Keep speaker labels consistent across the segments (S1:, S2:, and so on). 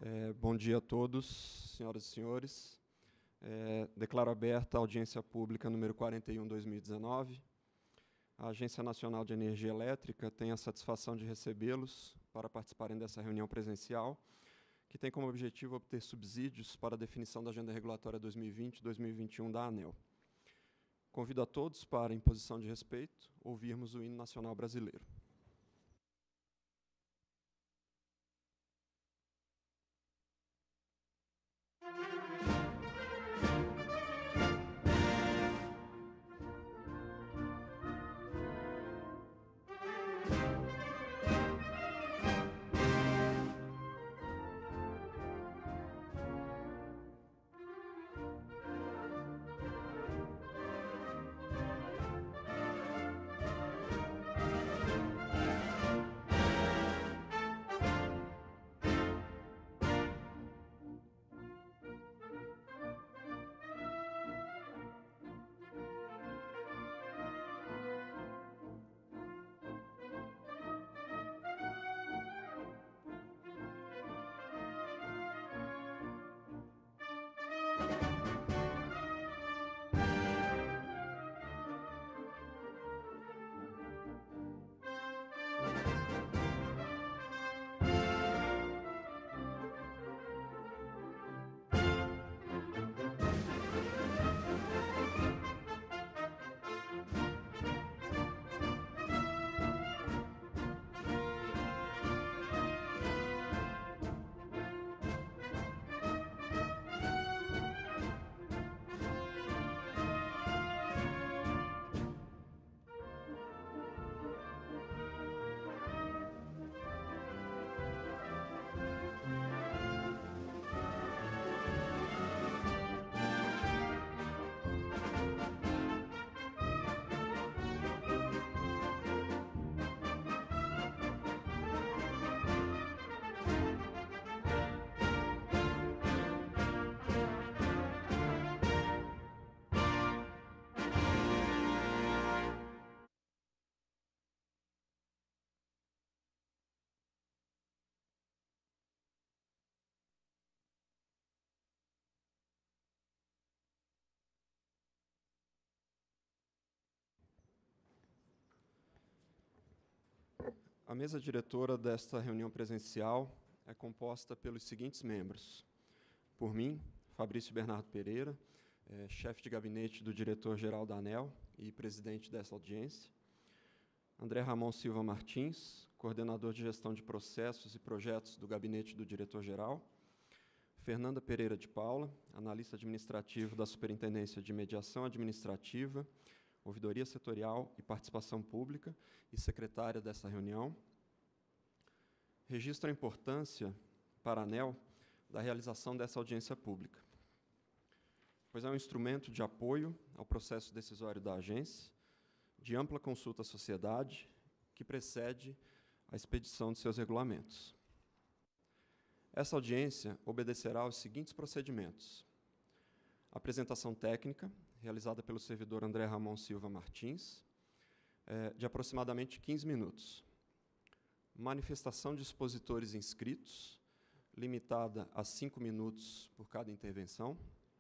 S1: Bom dia a todos, senhoras e senhores. Declaro aberta a audiência pública número 41/2019. A Agência Nacional de Energia Elétrica tem a satisfação de recebê-los para participarem dessa reunião presencial, que tem como objetivo obter subsídios para a definição da Agenda Regulatória 2020-2021 da ANEEL. Convido a todos para, em posição de respeito, ouvirmos o hino nacional brasileiro. A mesa diretora desta reunião presencial é composta pelos seguintes membros. Por mim, Fabrício Bernardo Pereira, chefe de gabinete do diretor-geral da ANEEL e presidente dessa audiência. André Ramon Silva Martins, coordenador de gestão de processos e projetos do gabinete do diretor-geral. Fernanda Pereira de Paula, analista administrativo da Superintendência de Mediação Administrativa, Ouvidoria Setorial e Participação Pública e secretária dessa reunião. Registro a importância para a ANEEL da realização dessa audiência pública, pois é um instrumento de apoio ao processo decisório da agência, de ampla consulta à sociedade, que precede a expedição de seus regulamentos. Essa audiência obedecerá aos seguintes procedimentos: apresentação técnica, realizada pelo servidor André Ramon Silva Martins, de aproximadamente 15 minutos. Manifestação de expositores inscritos, limitada a 5 minutos por cada intervenção.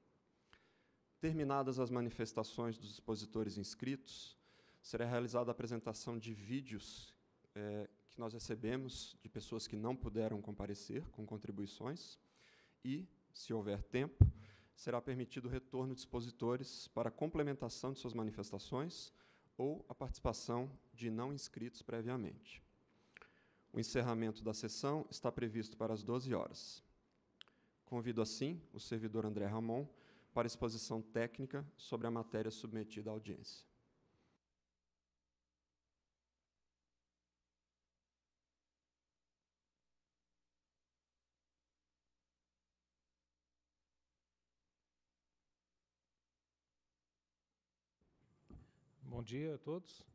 S1: Terminadas as manifestações dos expositores inscritos, será realizada a apresentação de vídeos que nós recebemos de pessoas que não puderam comparecer com contribuições e, se houver tempo, será permitido o retorno de expositores para complementação de suas manifestações ou a participação de não inscritos previamente. O encerramento da sessão está previsto para as 12 horas. Convido, assim, o servidor André Ramon para exposição técnica sobre a matéria submetida à audiência.
S2: Bom dia a todos.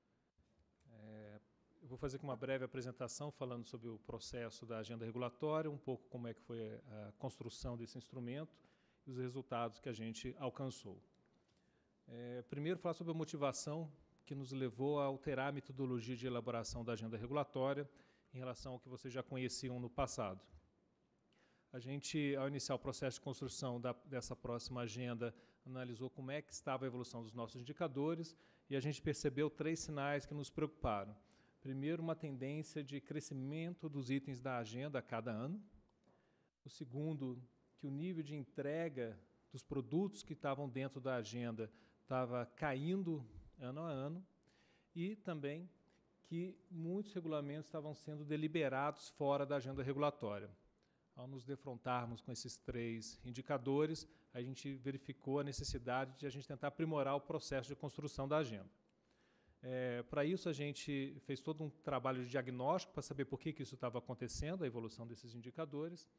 S2: Eu vou fazer uma breve apresentação falando sobre o processo da agenda regulatória, um pouco como é que foi a construção desse instrumento e os resultados que a gente alcançou. Primeiro, falar sobre a motivação que nos levou a alterar a metodologia de elaboração da agenda regulatória em relação ao que vocês já conheciam no passado. A gente, ao iniciar o processo de construção dessa próxima agenda, analisou como é que estava a evolução dos nossos indicadores e a gente percebeu 3 sinais que nos preocuparam. Primeiro, uma tendência de crescimento dos itens da agenda a cada ano. O segundo, que o nível de entrega dos produtos que estavam dentro da agenda estava caindo ano a ano. E também que muitos regulamentos estavam sendo deliberados fora da agenda regulatória. Ao nos defrontarmos com esses 3 indicadores, a gente verificou a necessidade de a gente tentar aprimorar o processo de construção da agenda. Para isso, a gente fez todo um trabalho de diagnóstico para saber por que isso estava acontecendo, a evolução desses indicadores.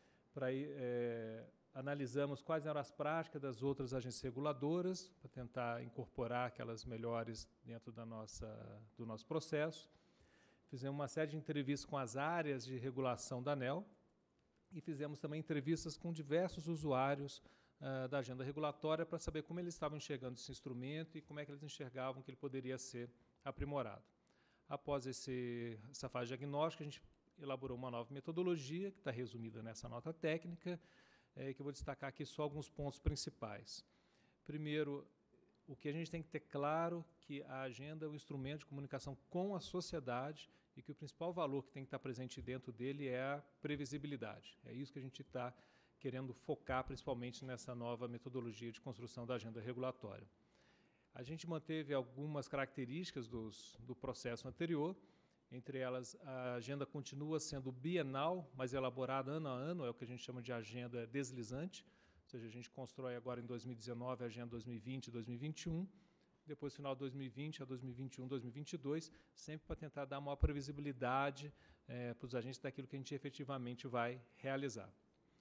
S2: Analisamos quais eram as práticas das outras agências reguladoras, para tentar incorporar aquelas melhores dentro do nosso processo. Fizemos uma série de entrevistas com as áreas de regulação da ANEEL e fizemos também entrevistas com diversos usuários da agenda regulatória para saber como eles estavam enxergando esse instrumento e como é que eles enxergavam que ele poderia ser aprimorado. Após essa fase diagnóstica, a gente elaborou uma nova metodologia, que está resumida nessa nota técnica, que eu vou destacar aqui só alguns pontos principais. Primeiro, o que a gente tem que ter claro que a agenda é um instrumento de comunicação com a sociedade e que o principal valor que tem que estar presente dentro dele é a previsibilidade. É isso que a gente está querendo focar, principalmente nessa nova metodologia de construção da agenda regulatória. A gente manteve algumas características do processo anterior, entre elas a agenda continua sendo bienal, mas elaborada ano a ano, é o que a gente chama de agenda deslizante, ou seja, a gente constrói agora em 2019 a agenda 2020 e 2021, depois final de 2020 a 2021, 2022, sempre para tentar dar maior previsibilidade para os agentes daquilo que a gente efetivamente vai realizar.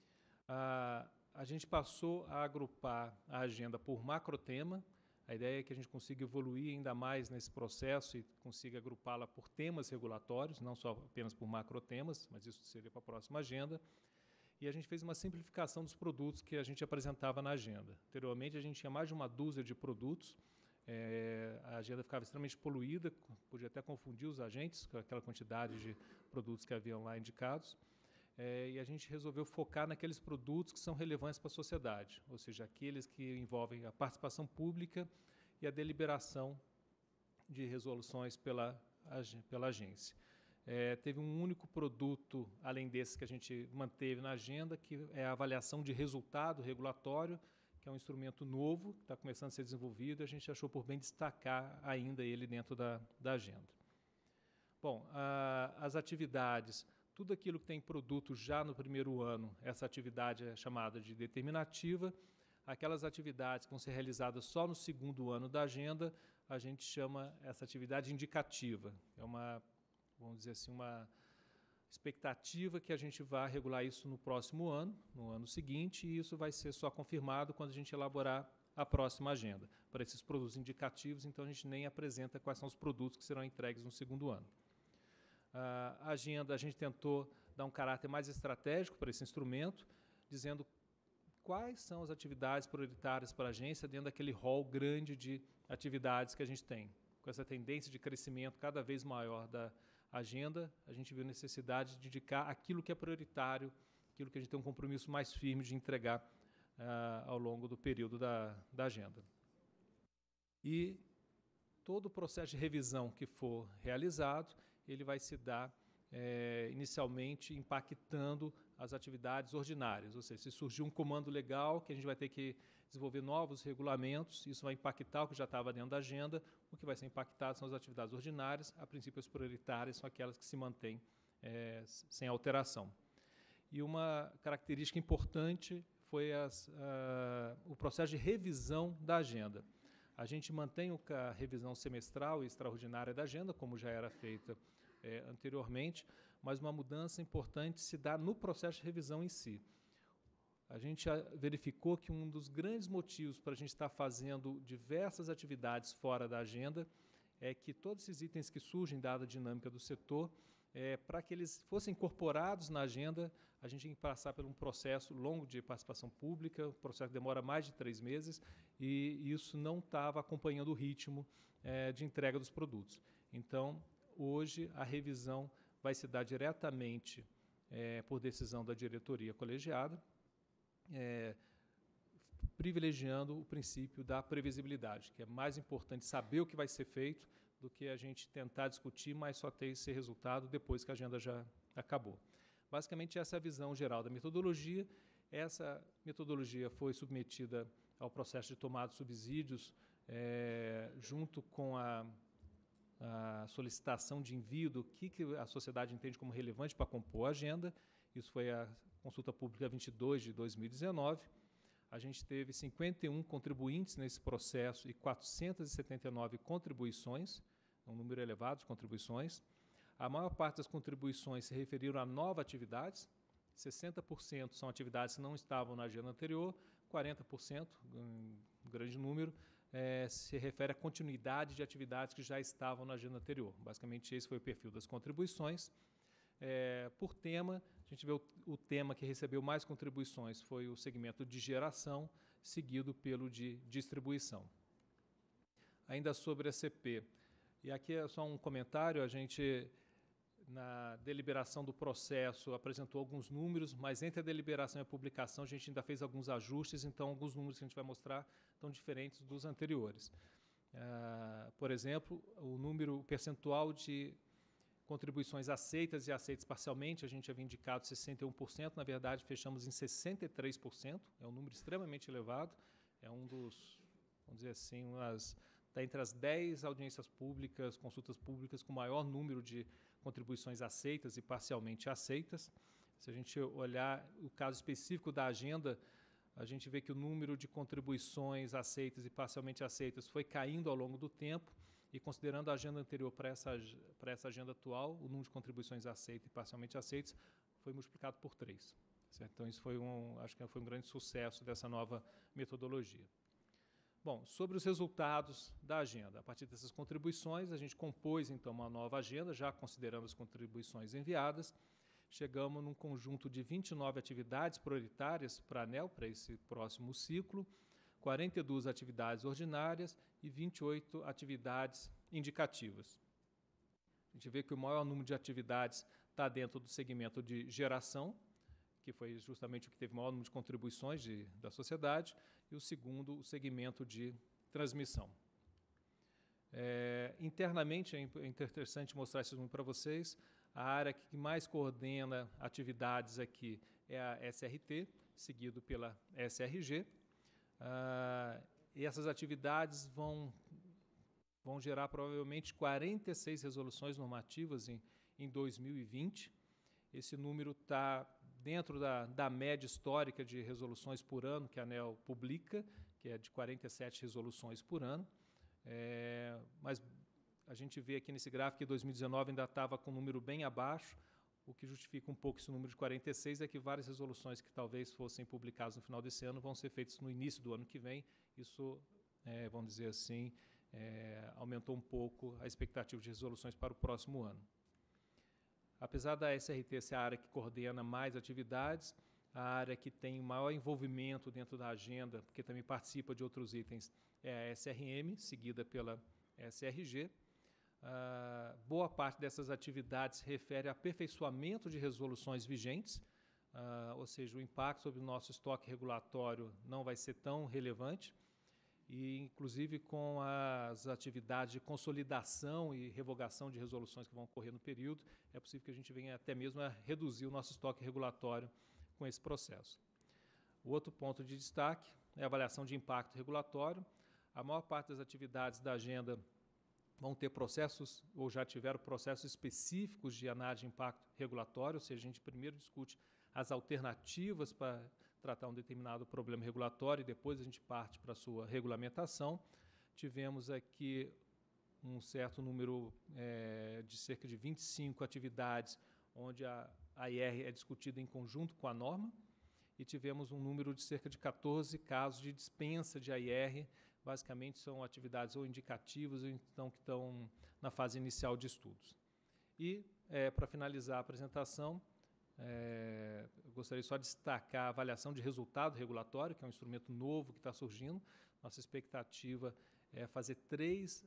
S2: A gente passou a agrupar a agenda por macrotema. A ideia é que a gente consiga evoluir ainda mais nesse processo e consiga agrupá-la por temas regulatórios, não só apenas por macrotemas, mas isso seria para a próxima agenda. E a gente fez uma simplificação dos produtos que a gente apresentava na agenda. Anteriormente, a gente tinha mais de uma dúzia de produtos, a agenda ficava extremamente poluída, podia até confundir os agentes com aquela quantidade de produtos que haviam lá indicados. E a gente resolveu focar naqueles produtos que são relevantes para a sociedade, ou seja, aqueles que envolvem a participação pública e a deliberação de resoluções pela agência. Teve um único produto, além desse, que a gente manteve na agenda, que é a avaliação de resultado regulatório, que é um instrumento novo, que está começando a ser desenvolvido, e a gente achou por bem destacar ainda ele dentro da agenda. Bom, as atividades... Tudo aquilo que tem produto já no primeiro ano, essa atividade é chamada de determinativa. Aquelas atividades que vão ser realizadas só no segundo ano da agenda, a gente chama essa atividade indicativa. É uma, vamos dizer assim, uma expectativa que a gente vai regular isso no próximo ano, no ano seguinte, e isso vai ser só confirmado quando a gente elaborar a próxima agenda. Para esses produtos indicativos, então, a gente nem apresenta quais são os produtos que serão entregues no segundo ano. A agenda, a gente tentou dar um caráter mais estratégico para esse instrumento, dizendo quais são as atividades prioritárias para a agência dentro daquele rol grande de atividades que a gente tem. Com essa tendência de crescimento cada vez maior da agenda, a gente viu necessidade de dedicar aquilo que é prioritário, aquilo que a gente tem um compromisso mais firme de entregar ao longo do período da agenda. E todo o processo de revisão que for realizado, ele vai se dar inicialmente impactando as atividades ordinárias, ou seja, se surgir um comando legal que a gente vai ter que desenvolver novos regulamentos, isso vai impactar o que já estava dentro da agenda, o que vai ser impactado são as atividades ordinárias, a princípio as prioritárias são aquelas que se mantêm sem alteração. E uma característica importante foi o processo de revisão da agenda. A gente mantém a revisão semestral e extraordinária da agenda, como já era feita anteriormente, mas uma mudança importante se dá no processo de revisão em si. A gente verificou que um dos grandes motivos para a gente estar fazendo diversas atividades fora da agenda é que todos esses itens que surgem, dada a dinâmica do setor, para que eles fossem incorporados na agenda, a gente tem que passar por um processo longo de participação pública, um processo que demora mais de 3 meses, e isso não estava acompanhando o ritmo de entrega dos produtos. Então, hoje, a revisão vai se dar diretamente por decisão da diretoria colegiada, privilegiando o princípio da previsibilidade, que é mais importante saber o que vai ser feito do que a gente tentar discutir, mas só ter esse resultado depois que a agenda já acabou. Basicamente, essa é a visão geral da metodologia. Essa metodologia foi submetida ao processo de tomada de subsídios, junto com a solicitação de envio do que a sociedade entende como relevante para compor a agenda. Isso foi a consulta pública 22 de 2019. A gente teve 51 contribuintes nesse processo e 479 contribuições, um número elevado de contribuições. A maior parte das contribuições se referiram a novas atividades, 60% são atividades que não estavam na agenda anterior, 40%, um grande número, se refere à continuidade de atividades que já estavam na agenda anterior. Basicamente, esse foi o perfil das contribuições. Por tema, a gente vê o tema que recebeu mais contribuições foi o segmento de geração, seguido pelo de distribuição. Ainda sobre a CP, e aqui é só um comentário, a gente, na deliberação do processo, apresentou alguns números, mas entre a deliberação e a publicação a gente ainda fez alguns ajustes, então alguns números que a gente vai mostrar estão diferentes dos anteriores. Por exemplo, o percentual de contribuições aceitas e aceitas parcialmente, a gente havia indicado 61%, na verdade fechamos em 63%, é um número extremamente elevado, é um dos, vamos dizer assim, está entre as 10 audiências públicas, consultas públicas com maior número de contribuições aceitas e parcialmente aceitas. Se a gente olhar o caso específico da agenda, a gente vê que o número de contribuições aceitas e parcialmente aceitas foi caindo ao longo do tempo, e considerando a agenda anterior para essa agenda atual, o número de contribuições aceitas e parcialmente aceitas foi multiplicado por 3. Certo? Então, isso acho que foi um grande sucesso dessa nova metodologia. Bom, sobre os resultados da agenda. A partir dessas contribuições, a gente compôs, então, uma nova agenda, já considerando as contribuições enviadas. Chegamos num conjunto de 29 atividades prioritárias para a ANEEL, para esse próximo ciclo, 42 atividades ordinárias e 28 atividades indicativas. A gente vê que o maior número de atividades está dentro do segmento de geração, que foi justamente o que teve o maior número de contribuições da sociedade, e o segundo, o segmento de transmissão. Internamente, é interessante mostrar esse número para vocês. A área que mais coordena atividades aqui é a SRT, seguido pela SRG. E essas atividades vão gerar provavelmente 46 resoluções normativas em 2020. Esse número está dentro da média histórica de resoluções por ano que a ANEEL publica, que é de 47 resoluções por ano. Mas a gente vê aqui nesse gráfico que 2019 ainda estava com um número bem abaixo. O que justifica um pouco esse número de 46 é que várias resoluções que talvez fossem publicadas no final desse ano vão ser feitas no início do ano que vem. Isso, vamos dizer assim, aumentou um pouco a expectativa de resoluções para o próximo ano. Apesar da SRT ser a área que coordena mais atividades, a área que tem maior envolvimento dentro da agenda, porque também participa de outros itens, é a SRM, seguida pela SRG. Boa parte dessas atividades se refere a aperfeiçoamento de resoluções vigentes, ou seja, o impacto sobre o nosso estoque regulatório não vai ser tão relevante, e inclusive com as atividades de consolidação e revogação de resoluções que vão ocorrer no período, é possível que a gente venha até mesmo a reduzir o nosso estoque regulatório com esse processo. O outro ponto de destaque é a avaliação de impacto regulatório. A maior parte das atividades da agenda vão ter processos, ou já tiveram processos específicos de análise de impacto regulatório, ou seja, a gente primeiro discute as alternativas para tratar um determinado problema regulatório e depois a gente parte para a sua regulamentação. Tivemos aqui um certo número de cerca de 25 atividades onde a AIR é discutida em conjunto com a norma, e tivemos um número de cerca de 14 casos de dispensa de AIR. Basicamente, são atividades ou indicativas ou então que estão na fase inicial de estudos. E, para finalizar a apresentação, eu gostaria só de destacar a avaliação de resultado regulatório, que é um instrumento novo que está surgindo. Nossa expectativa é fazer 3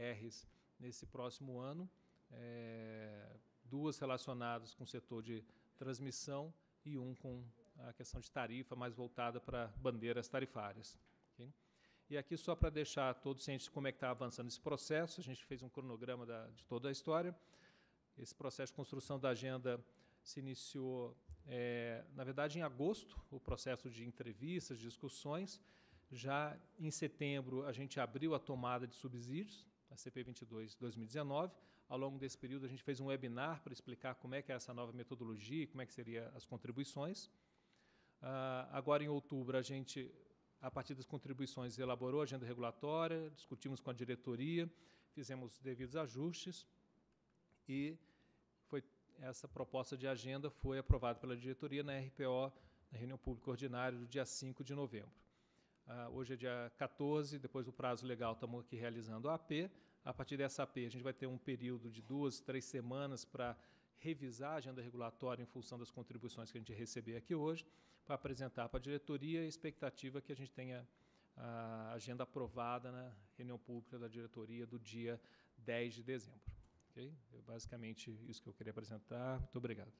S2: ARRs nesse próximo ano, 2 relacionadas com o setor de transmissão, e um com a questão de tarifa mais voltada para bandeiras tarifárias. Okay? E aqui, só para deixar todos cientes de como é que está avançando esse processo, a gente fez um cronograma de toda a história. Esse processo de construção da agenda se iniciou, na verdade, em agosto, o processo de entrevistas, discussões. Já em setembro, a gente abriu a tomada de subsídios, a CP 22/2019. Ao longo desse período, a gente fez um webinar para explicar como é que é essa nova metodologia e como é que seriam as contribuições. Agora, em outubro, a gente, a partir das contribuições, elaborou a agenda regulatória, discutimos com a diretoria, fizemos os devidos ajustes e essa proposta de agenda foi aprovada pela diretoria na RPO, na reunião pública ordinária do dia 5 de novembro. Hoje é dia 14, depois do prazo legal, estamos aqui realizando a AP. A partir dessa AP, a gente vai ter um período de 2, 3 semanas para revisar a agenda regulatória em função das contribuições que a gente receber aqui hoje, para apresentar para a diretoria. A expectativa é que a gente tenha a agenda aprovada na reunião pública da diretoria do dia 10 de dezembro. Okay? É basicamente isso que eu queria apresentar. Muito obrigado.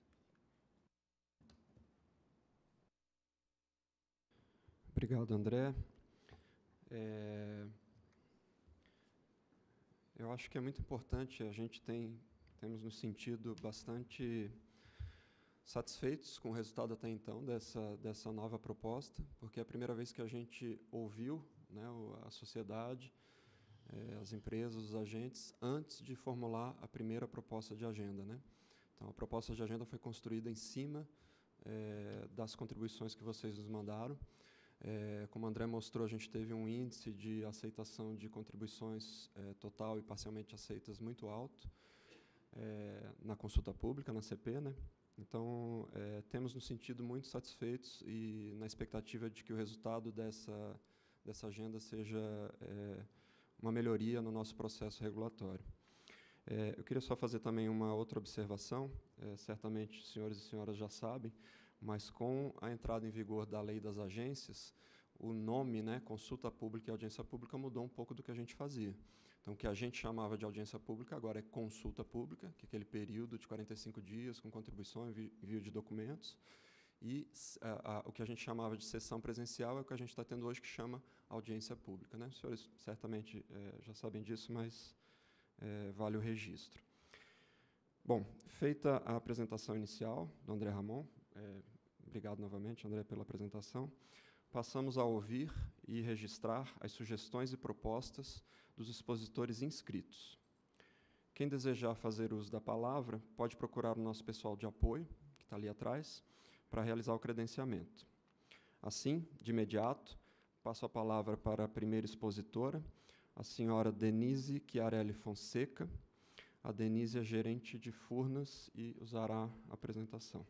S1: Obrigado, André. Eu acho que é muito importante, a gente temos nos sentido bastante satisfeitos com o resultado até então dessa nova proposta, porque é a primeira vez que a gente ouviu, né, a sociedade, as empresas, os agentes, antes de formular a primeira proposta de agenda, né? Então, a proposta de agenda foi construída em cima das contribuições que vocês nos mandaram. Como o André mostrou, a gente teve um índice de aceitação de contribuições total e parcialmente aceitas muito alto na consulta pública, na CP, né? Então, temos nos sentido muito satisfeitos e na expectativa de que o resultado dessa agenda seja uma melhoria no nosso processo regulatório. Eu queria só fazer também uma outra observação. Certamente, os senhores e senhoras já sabem, mas com a entrada em vigor da Lei das Agências, o nome, né, consulta pública e audiência pública, mudou um pouco do que a gente fazia. Então, o que a gente chamava de audiência pública agora é consulta pública, que é aquele período de 45 dias com contribuição e envio de documentos. E o que a gente chamava de sessão presencial é o que a gente está tendo hoje, que chama audiência pública, né? Os senhores certamente já sabem disso, mas vale o registro. Bom, feita a apresentação inicial do André Ramon, obrigado novamente, André, pela apresentação, passamos a ouvir e registrar as sugestões e propostas dos expositores inscritos. Quem desejar fazer uso da palavra pode procurar o nosso pessoal de apoio, que está ali atrás, para realizar o credenciamento. Assim, de imediato, passo a palavra para a primeira expositora, a senhora Denise Chiarelli Fonseca. A Denise é gerente de Furnas e usará a apresentação.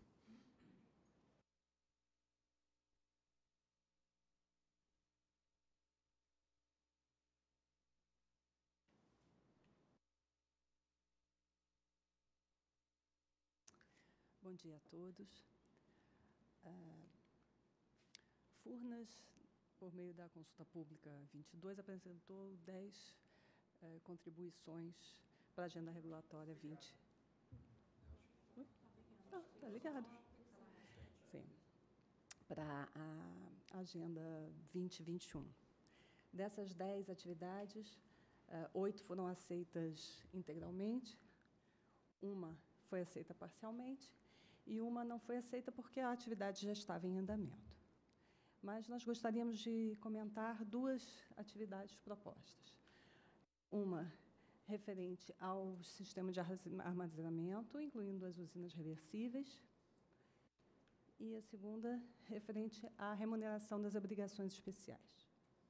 S3: Bom dia a todos. Furnas, por meio da consulta pública 22, apresentou 10 contribuições para a agenda regulatória 20. Está ligado. Sim. Para a agenda 2021. Dessas 10 atividades, 8 foram aceitas integralmente, uma foi aceita parcialmente e uma não foi aceita porque a atividade já estava em andamento. Mas nós gostaríamos de comentar 2 atividades propostas. Uma referente ao sistema de armazenamento, incluindo as usinas reversíveis, e a segunda referente à remuneração das obrigações especiais.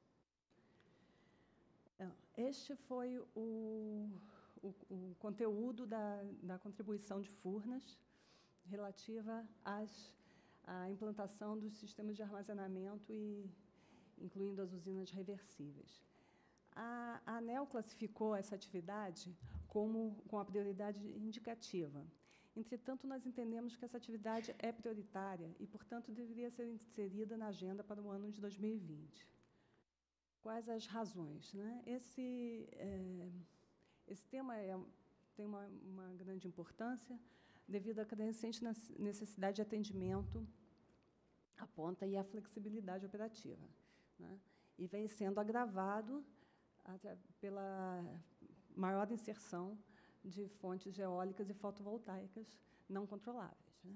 S3: Este foi o conteúdo da contribuição de Furnas relativa à implantação dos sistemas de armazenamento, incluindo as usinas reversíveis. A ANEEL classificou essa atividade com a prioridade indicativa. Entretanto, nós entendemos que essa atividade é prioritária e, portanto, deveria ser inserida na agenda para o ano de 2020. Quais as razões, né? Esse tema tem uma grande importância. devido à crescente necessidade de atendimento à ponta e à flexibilidade operativa, né? E vem sendo agravado pela maior inserção de fontes eólicas e fotovoltaicas não controláveis, né?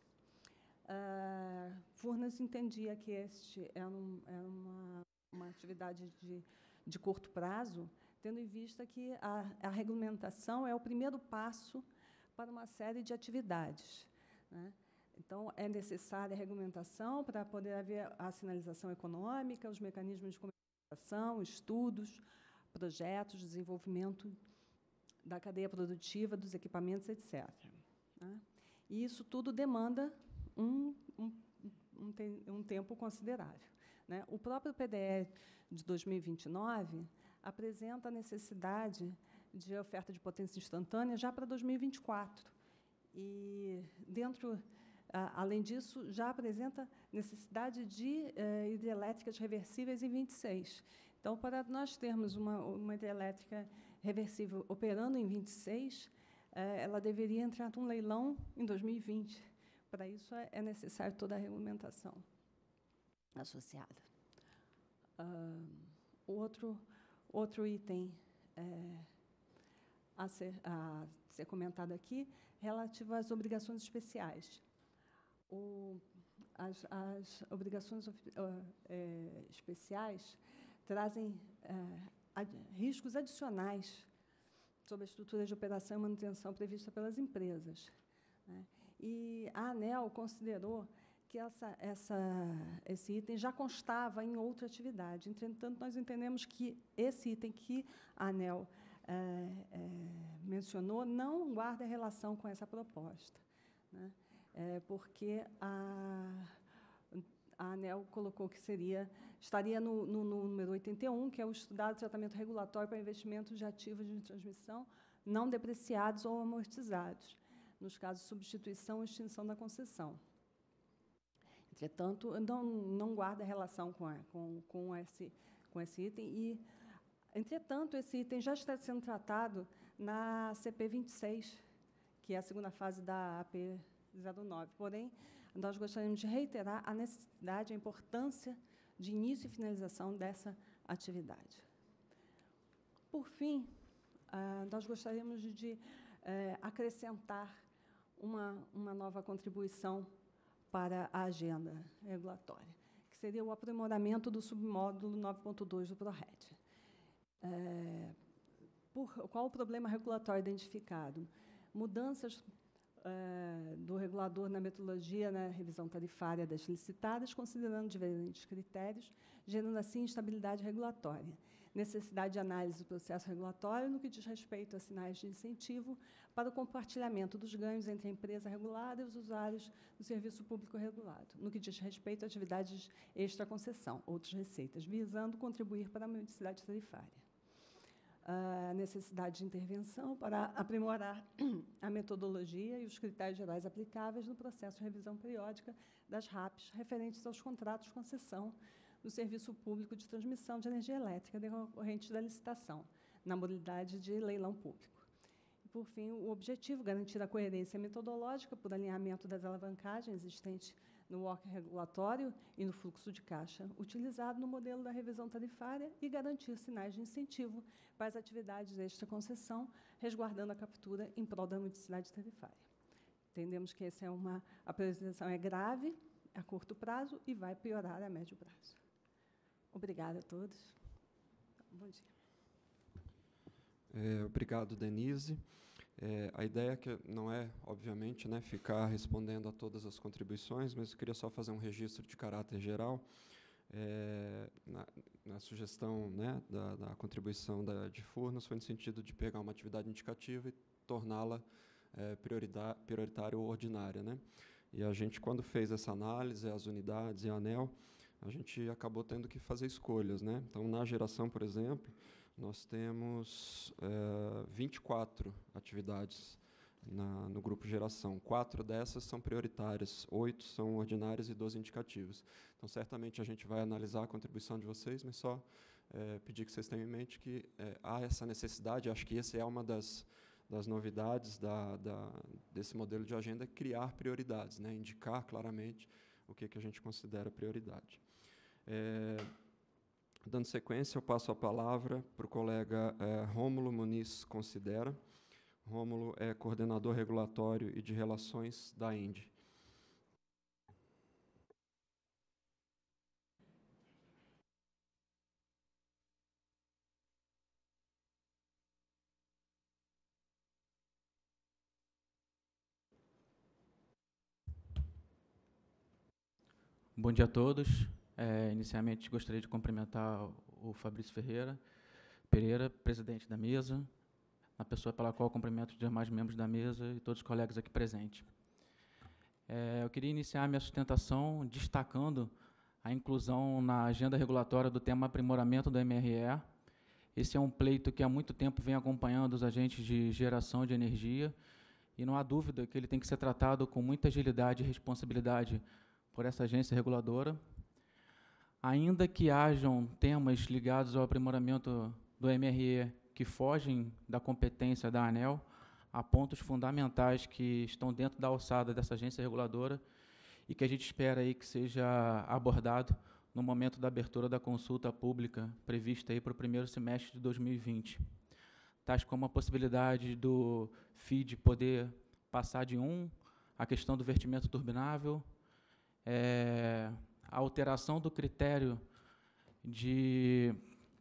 S3: Furnas entendia que este era uma atividade de curto prazo, tendo em vista que a regulamentação é o primeiro passo para uma série de atividades, né? Então, é necessária a regulamentação para poder haver a sinalização econômica, os mecanismos de comercialização, estudos, projetos, desenvolvimento da cadeia produtiva, dos equipamentos, etc., né? E isso tudo demanda um tempo considerável, né? O próprio PDE de 2029 apresenta a necessidade de oferta de potência instantânea já para 2024. E, além disso, já apresenta necessidade de hidrelétricas reversíveis em 26. Então, para nós termos uma hidrelétrica reversível operando em 26, ela deveria entrar num leilão em 2020. Para isso, é necessário toda a regulamentação associada. Outro item a ser comentado aqui, relativo às obrigações especiais. As obrigações especiais trazem riscos adicionais sobre a estrutura de operação e manutenção prevista pelas empresas, né? E a ANEEL considerou que esse item já constava em outra atividade. Entretanto, nós entendemos que esse item que a ANEEL mencionou não guarda relação com essa proposta, né? Porque a ANEEL colocou que estaria no número 81, que é o estudado tratamento regulatório para investimentos de ativos de transmissão não depreciados ou amortizados, nos casos de substituição ou extinção da concessão. Entretanto, não guarda relação com esse item e, entretanto, esse item já está sendo tratado na CP 26, que é a segunda fase da AP 09. Porém, nós gostaríamos de reiterar a necessidade, a importância de início e finalização dessa atividade. Por fim, nós gostaríamos de acrescentar uma nova contribuição para a agenda regulatória, que seria o aprimoramento do submódulo 9.2 do PRORED. Qual o problema regulatório identificado? Mudanças do regulador na metodologia, na revisão tarifária das licitadas, considerando diferentes critérios, gerando, assim, instabilidade regulatória. Necessidade de análise do processo regulatório no que diz respeito a sinais de incentivo para o compartilhamento dos ganhos entre a empresa regulada e os usuários do serviço público regulado, no que diz respeito a atividades extra-concessão, outras receitas, visando contribuir para a modicidade tarifária. A necessidade de intervenção para aprimorar a metodologia e os critérios gerais aplicáveis no processo de revisão periódica das RAPs referentes aos contratos de concessão no serviço público de transmissão de energia elétrica decorrentes da licitação, na modalidade de leilão público. E, por fim, o objetivo, garantir a coerência metodológica por alinhamento das alavancagens existentes no work regulatório e no fluxo de caixa utilizado no modelo da revisão tarifária e garantir sinais de incentivo para as atividades desta concessão, resguardando a captura em prol da modicidade tarifária. Entendemos que a prejudicação é grave, a curto prazo, e vai piorar a médio prazo. Obrigada a todos. Bom dia.
S1: Obrigado, Denise. A ideia que não é, obviamente, né, ficar respondendo a todas as contribuições, mas eu queria só fazer um registro de caráter geral. Na sugestão, né, da contribuição de Furnas foi no sentido de pegar uma atividade indicativa e torná-la prioritária ou ordinária, né? E a gente, quando fez essa análise, as unidades e a ANEEL, a gente acabou tendo que fazer escolhas, né? Então, na geração, por exemplo, nós temos 24 atividades no grupo geração. 4 dessas são prioritárias, 8 são ordinárias e 12 indicativas. Então, certamente, a gente vai analisar a contribuição de vocês, mas só pedir que vocês tenham em mente que há essa necessidade, acho que essa é uma das das novidades desse modelo de agenda é criar prioridades, né, indicar claramente o que a gente considera prioridade. Dando sequência, eu passo a palavra para o colega Rômulo Muniz Considera. Rômulo é coordenador regulatório e de relações da ENDE.
S4: Bom dia a todos. Inicialmente, gostaria de cumprimentar o Fabrício Pereira, presidente da mesa, a pessoa pela qual cumprimento os demais membros da mesa e todos os colegas aqui presentes. Eu queria iniciar minha sustentação destacando a inclusão na agenda regulatória do tema aprimoramento do MRE. Esse é um pleito que há muito tempo vem acompanhando os agentes de geração de energia, e não há dúvida que ele tem que ser tratado com muita agilidade e responsabilidade por essa agência reguladora. Ainda que hajam temas ligados ao aprimoramento do MRE que fogem da competência da ANEEL, há pontos fundamentais que estão dentro da alçada dessa agência reguladora e que a gente espera aí que seja abordado no momento da abertura da consulta pública prevista aí para o primeiro semestre de 2020. Tais como a possibilidade do FID poder passar de 1, a questão do vertimento turbinável, a alteração do critério de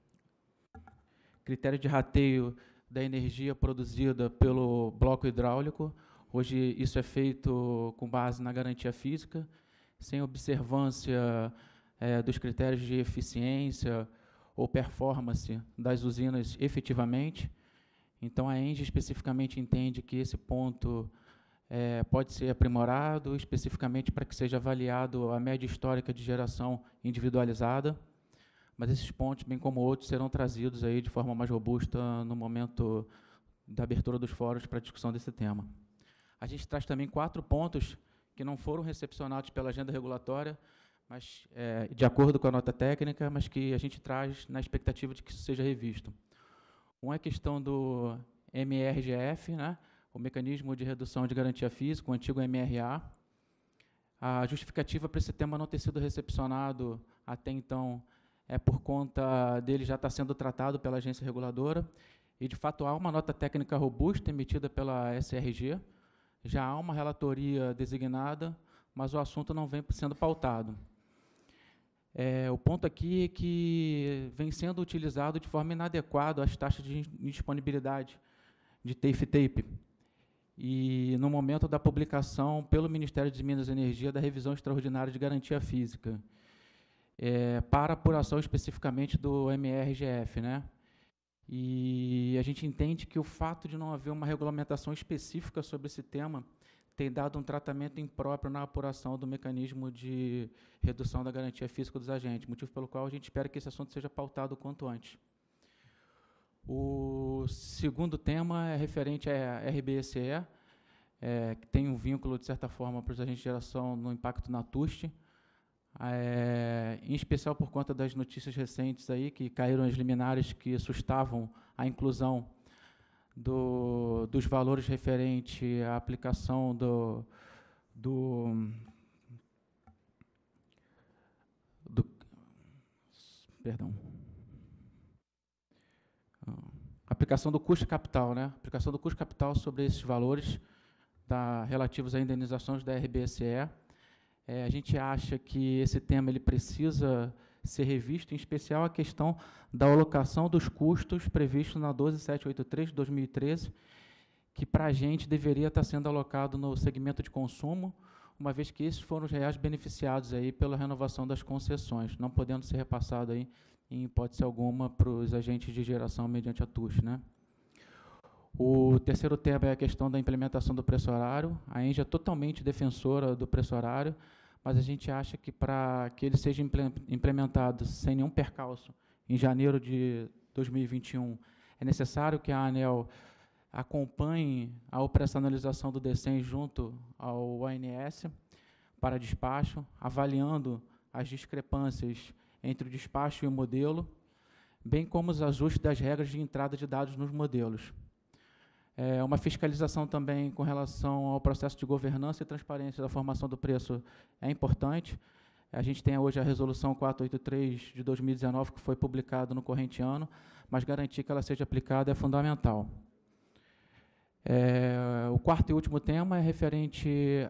S4: rateio da energia produzida pelo bloco hidráulico. Hoje isso é feito com base na garantia física, sem observância dos critérios de eficiência ou performance das usinas efetivamente. Então, a ENGIE especificamente entende que esse ponto pode ser aprimorado, especificamente para que seja avaliado a média histórica de geração individualizada, mas esses pontos, bem como outros, serão trazidos aí de forma mais robusta no momento da abertura dos fóruns para a discussão desse tema. A gente traz também 4 pontos que não foram recepcionados pela agenda regulatória, mas de acordo com a nota técnica, mas que a gente traz na expectativa de que isso seja revisto. Um é a questão do MRGF, né? O Mecanismo de Redução de Garantia Física, o antigo MRA. A justificativa para esse tema não ter sido recepcionado até então é por conta dele já estar sendo tratado pela agência reguladora, e, de fato, há uma nota técnica robusta emitida pela SRG, já há uma relatoria designada, mas o assunto não vem sendo pautado. O ponto aqui é que vem sendo utilizado de forma inadequada as taxas de indisponibilidade de TAFE-TAPE, e no momento da publicação pelo Ministério de Minas e Energia da revisão extraordinária de garantia física, para apuração especificamente do MRGF, né? E a gente entende que o fato de não haver uma regulamentação específica sobre esse tema tem dado um tratamento impróprio na apuração do mecanismo de redução da garantia física dos agentes, motivo pelo qual a gente espera que esse assunto seja pautado o quanto antes. O segundo tema é referente à RBSE, que tem um vínculo, de certa forma, para os agentes de geração no impacto na TUST, em especial por conta das notícias recentes aí, que caíram as liminares que sustavam a inclusão dos valores referentes à aplicação aplicação do custo capital, né? Aplicação do custo capital sobre esses valores relativos a indenizações da RBSE. A gente acha que esse tema ele precisa ser revisto, em especial a questão da alocação dos custos previsto na 12783 de 2013, que para a gente deveria estar sendo alocado no segmento de consumo, uma vez que esses foram os reais beneficiados aí pela renovação das concessões, não podendo ser repassado aí, em hipótese alguma, para os agentes de geração mediante a TUST, né? O terceiro tema é a questão da implementação do preço horário. A ENGIE é totalmente defensora do preço horário, mas a gente acha que, para que ele seja implementado sem nenhum percalço em janeiro de 2021, é necessário que a ANEEL acompanhe a operacionalização do DECEM junto ao ANS para despacho, avaliando as discrepâncias entre o despacho e o modelo, bem como os ajustes das regras de entrada de dados nos modelos. Uma fiscalização também com relação ao processo de governança e transparência da formação do preço é importante. A gente tem hoje a resolução 483 de 2019, que foi publicada no corrente ano, mas garantir que ela seja aplicada é fundamental. O quarto e último tema é referente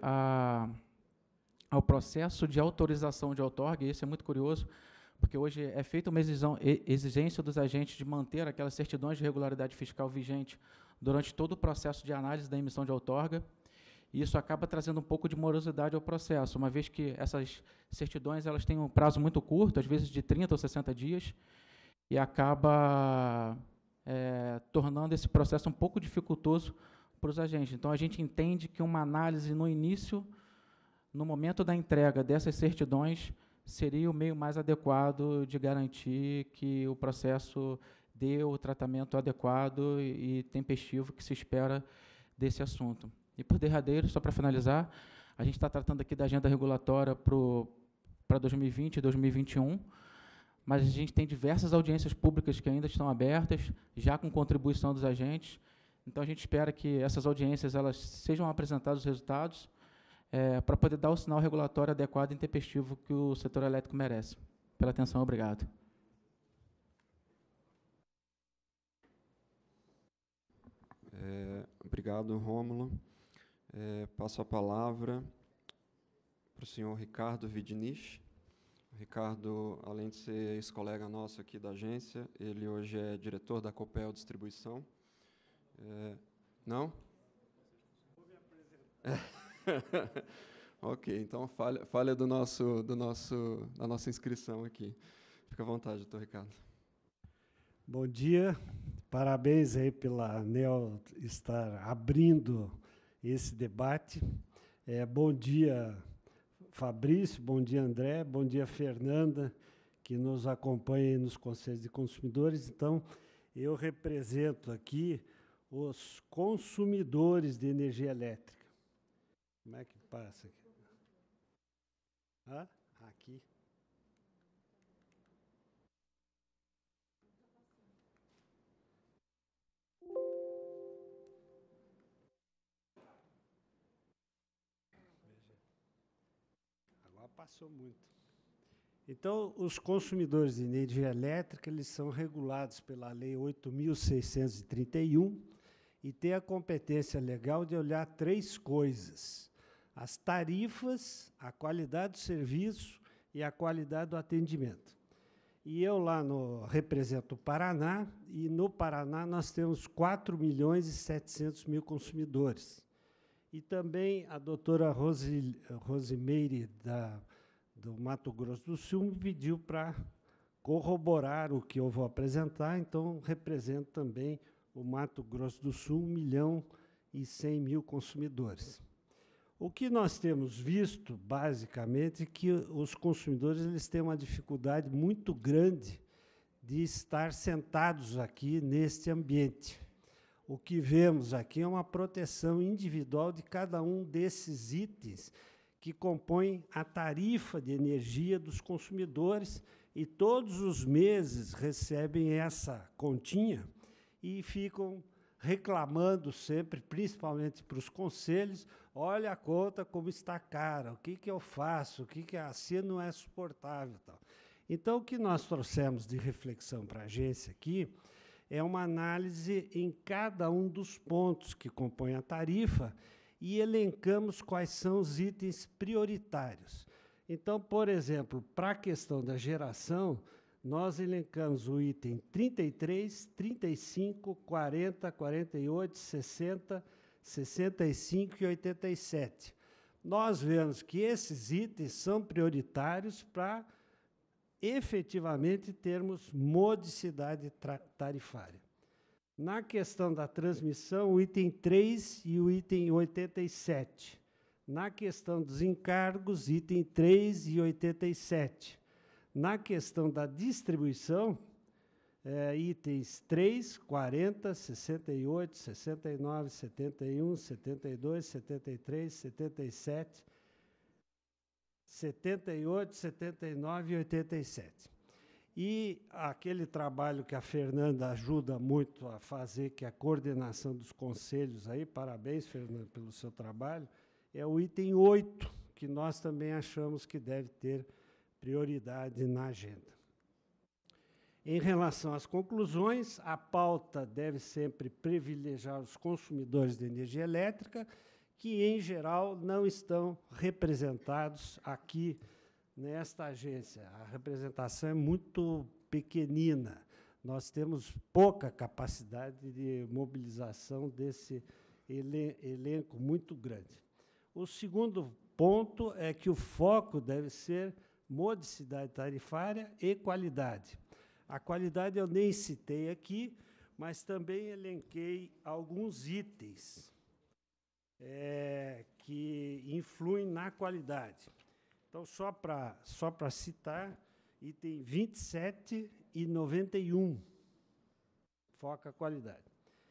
S4: ao processo de autorização de outorga, e esse é muito curioso, porque hoje é feita uma exigência dos agentes de manter aquelas certidões de regularidade fiscal vigente durante todo o processo de análise da emissão de outorga, e isso acaba trazendo um pouco de morosidade ao processo, uma vez que essas certidões elas têm um prazo muito curto, às vezes de 30 ou 60 dias, e acaba tornando esse processo um pouco dificultoso para os agentes. Então, a gente entende que uma análise no início, no momento da entrega dessas certidões, seria o meio mais adequado de garantir que o processo dê o tratamento adequado e tempestivo que se espera desse assunto. E, por derradeiro, só para finalizar, a gente está tratando aqui da agenda regulatória para 2020 e 2021, mas a gente tem diversas audiências públicas que ainda estão abertas, já com contribuição dos agentes. Então, a gente espera que essas audiências elas sejam apresentados os resultados para poder dar o sinal regulatório adequado e intempestivo que o setor elétrico merece. Pela atenção, obrigado.
S1: Obrigado, Rômulo. Passo a palavra para o senhor Ricardo Vidnich. O Ricardo, além de ser ex-colega nosso aqui da agência, ele hoje é diretor da Copel Distribuição. Não? Ok, então falha da nossa inscrição aqui. Fica à vontade, doutor Ricardo.
S5: Bom dia, parabéns aí pela ANEEL estar abrindo esse debate. Bom dia, Fabrício, bom dia, André, bom dia, Fernanda, que nos acompanha nos Conselhos de Consumidores. Então, eu represento aqui os consumidores de energia elétrica. Como é que passa aqui? Aqui. Agora passou muito. Então, os consumidores de energia elétrica, eles são regulados pela Lei 8.631 e têm a competência legal de olhar três coisas: as tarifas, a qualidade do serviço e a qualidade do atendimento. E eu lá represento o Paraná, e no Paraná nós temos 4.700.000 consumidores. E também a doutora Rosimeire, do Mato Grosso do Sul, me pediu para corroborar o que eu vou apresentar, então represento também o Mato Grosso do Sul, 1.100.000 consumidores. O que nós temos visto, basicamente, é que os consumidores eles têm uma dificuldade muito grande de estar sentados aqui neste ambiente. O que vemos aqui é uma proteção individual de cada um desses itens que compõem a tarifa de energia dos consumidores, e todos os meses recebem essa continha e ficam reclamando sempre, principalmente para os conselhos: olha a conta como está cara, o que eu faço, o que assim não é suportável. Tal. Então, o que nós trouxemos de reflexão para a agência aqui é uma análise em cada um dos pontos que compõem a tarifa e elencamos quais são os itens prioritários. Então, por exemplo, para a questão da geração, nós elencamos o item 33, 35, 40, 48, 60, 65 e 87. Nós vemos que esses itens são prioritários para efetivamente termos modicidade tarifária. Na questão da transmissão, o item 3 e o item 87. Na questão dos encargos, item 3 e 87. Na questão da distribuição, itens 3, 40, 68, 69, 71, 72, 73, 77, 78, 79 e 87. E aquele trabalho que a Fernanda ajuda muito a fazer, que é a coordenação dos conselhos aí, parabéns, Fernanda, pelo seu trabalho, é o item 8, que nós também achamos que deve ter prioridade na agenda. Em relação às conclusões, a pauta deve sempre privilegiar os consumidores de energia elétrica, que, em geral, não estão representados aqui nesta agência. A representação é muito pequenina. Nós temos pouca capacidade de mobilização desse elenco muito grande. O segundo ponto é que o foco deve ser modicidade tarifária e qualidade. A qualidade eu nem citei aqui, mas também elenquei alguns itens que influem na qualidade. Então, só para citar, item 27 e 91, foca a qualidade.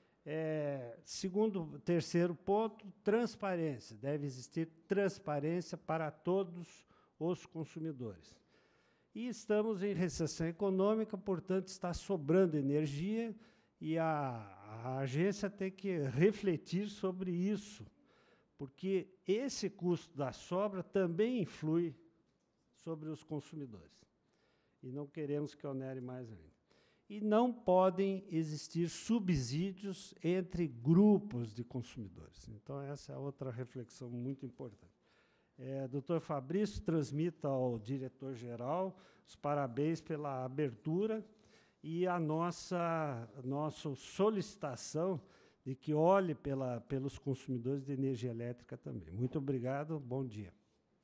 S5: Terceiro ponto, transparência. Deve existir transparência para todos os consumidores. E estamos em recessão econômica, portanto, está sobrando energia e a agência tem que refletir sobre isso, porque esse custo da sobra também influi sobre os consumidores. E não queremos que onere mais ainda. E não podem existir subsídios entre grupos de consumidores. Então, essa é outra reflexão muito importante. Doutor Fabrício, transmita ao diretor-geral os parabéns pela abertura e a nossa solicitação de que olhe pelos consumidores de energia elétrica também. Muito obrigado, bom dia.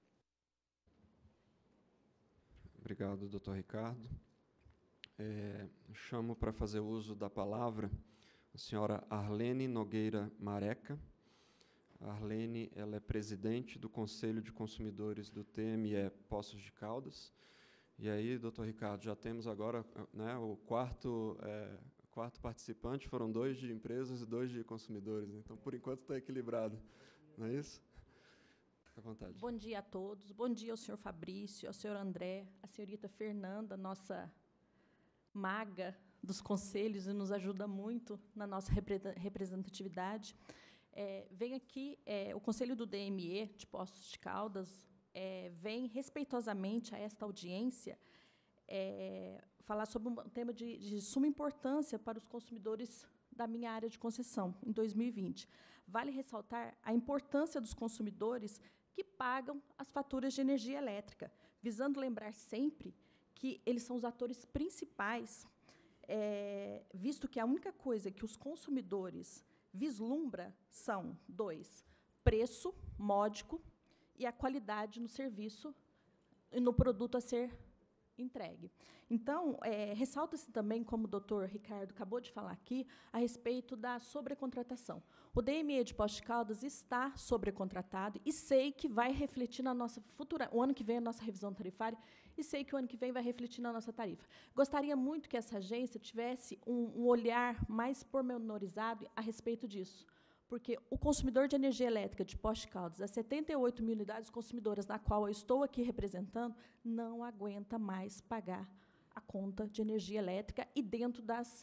S1: Obrigado, doutor Ricardo. Chamo para fazer uso da palavra a senhora Arlene Nogueira Mareca. A Arlene, ela é presidente do Conselho de Consumidores do TME Poços de Caldas. E aí, doutor Ricardo, já temos agora, né, o quarto participante, foram 2 de empresas e 2 de consumidores. Então, por enquanto, está equilibrado. Não é isso? Fique à vontade.
S6: Bom dia a todos. Bom dia ao senhor Fabrício, ao senhor André, à senhorita Fernanda, nossa maga dos conselhos, e nos ajuda muito na nossa representatividade. Vem aqui, o Conselho do DME, de Poços de Caldas, vem respeitosamente a esta audiência falar sobre um tema de suma importância para os consumidores da minha área de concessão, em 2020. Vale ressaltar a importância dos consumidores que pagam as faturas de energia elétrica, visando lembrar sempre que eles são os atores principais, visto que a única coisa que os consumidores vislumbra são 2, preço módico e a qualidade no serviço e no produto a ser entregue. Então, ressalta-se também, como o doutor Ricardo acabou de falar aqui, a respeito da sobrecontratação. O DME de Poços de Caldas está sobrecontratado e sei que vai refletir na nossa futura, o ano que vem, a nossa revisão tarifária, e sei que o ano que vem vai refletir na nossa tarifa. Gostaria muito que essa agência tivesse um olhar mais pormenorizado a respeito disso, porque o consumidor de energia elétrica de Poços de Caldas, as 78 mil unidades consumidoras na qual eu estou aqui representando, não aguenta mais pagar a conta de energia elétrica e dentro dos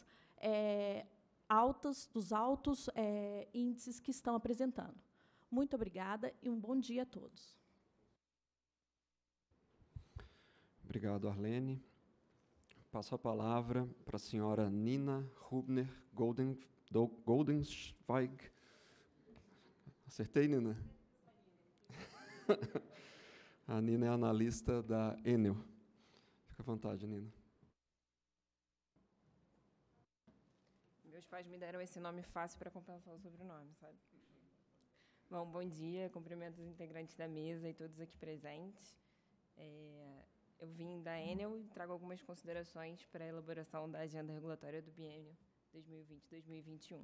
S6: altos índices que estão apresentando. Muito obrigada e um bom dia a todos.
S1: Obrigado, Arlene. Passo a palavra para a senhora Nina Rubner Goldenzweig. Acertei, Nina? A Nina é analista da Enel. Fica à vontade, Nina.
S7: Meus pais me deram esse nome fácil para compensar o sobrenome, sabe? Bom dia, cumprimento os integrantes da mesa e todos aqui presentes. Eu vim da Enel e trago algumas considerações para a elaboração da agenda regulatória do biênio 2020-2021.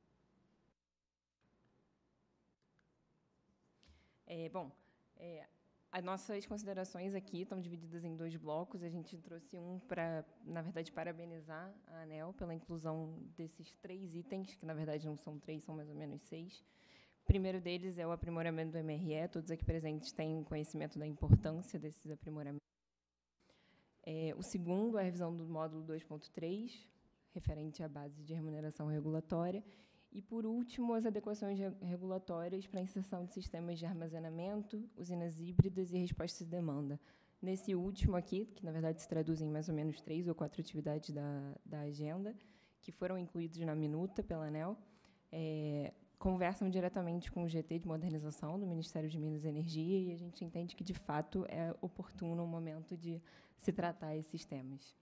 S7: As nossas considerações aqui estão divididas em 2 blocos. A gente trouxe um para, na verdade, parabenizar a ANEEL pela inclusão desses 3 itens, que, na verdade, não são 3, são mais ou menos 6. O primeiro deles é o aprimoramento do MRE. Todos aqui presentes têm conhecimento da importância desses aprimoramentos. O segundo é a revisão do módulo 2.3, referente à base de remuneração regulatória. E, por último, as adequações regulatórias para a inserção de sistemas de armazenamento, usinas híbridas e respostas de demanda. Nesse último aqui, que, na verdade, se traduz em mais ou menos 3 ou 4 atividades da agenda, que foram incluídos na minuta pela ANEEL, conversam diretamente com o GT de modernização do Ministério de Minas e Energia, e a gente entende que, de fato, é oportuno o momento de se tratar esses temas.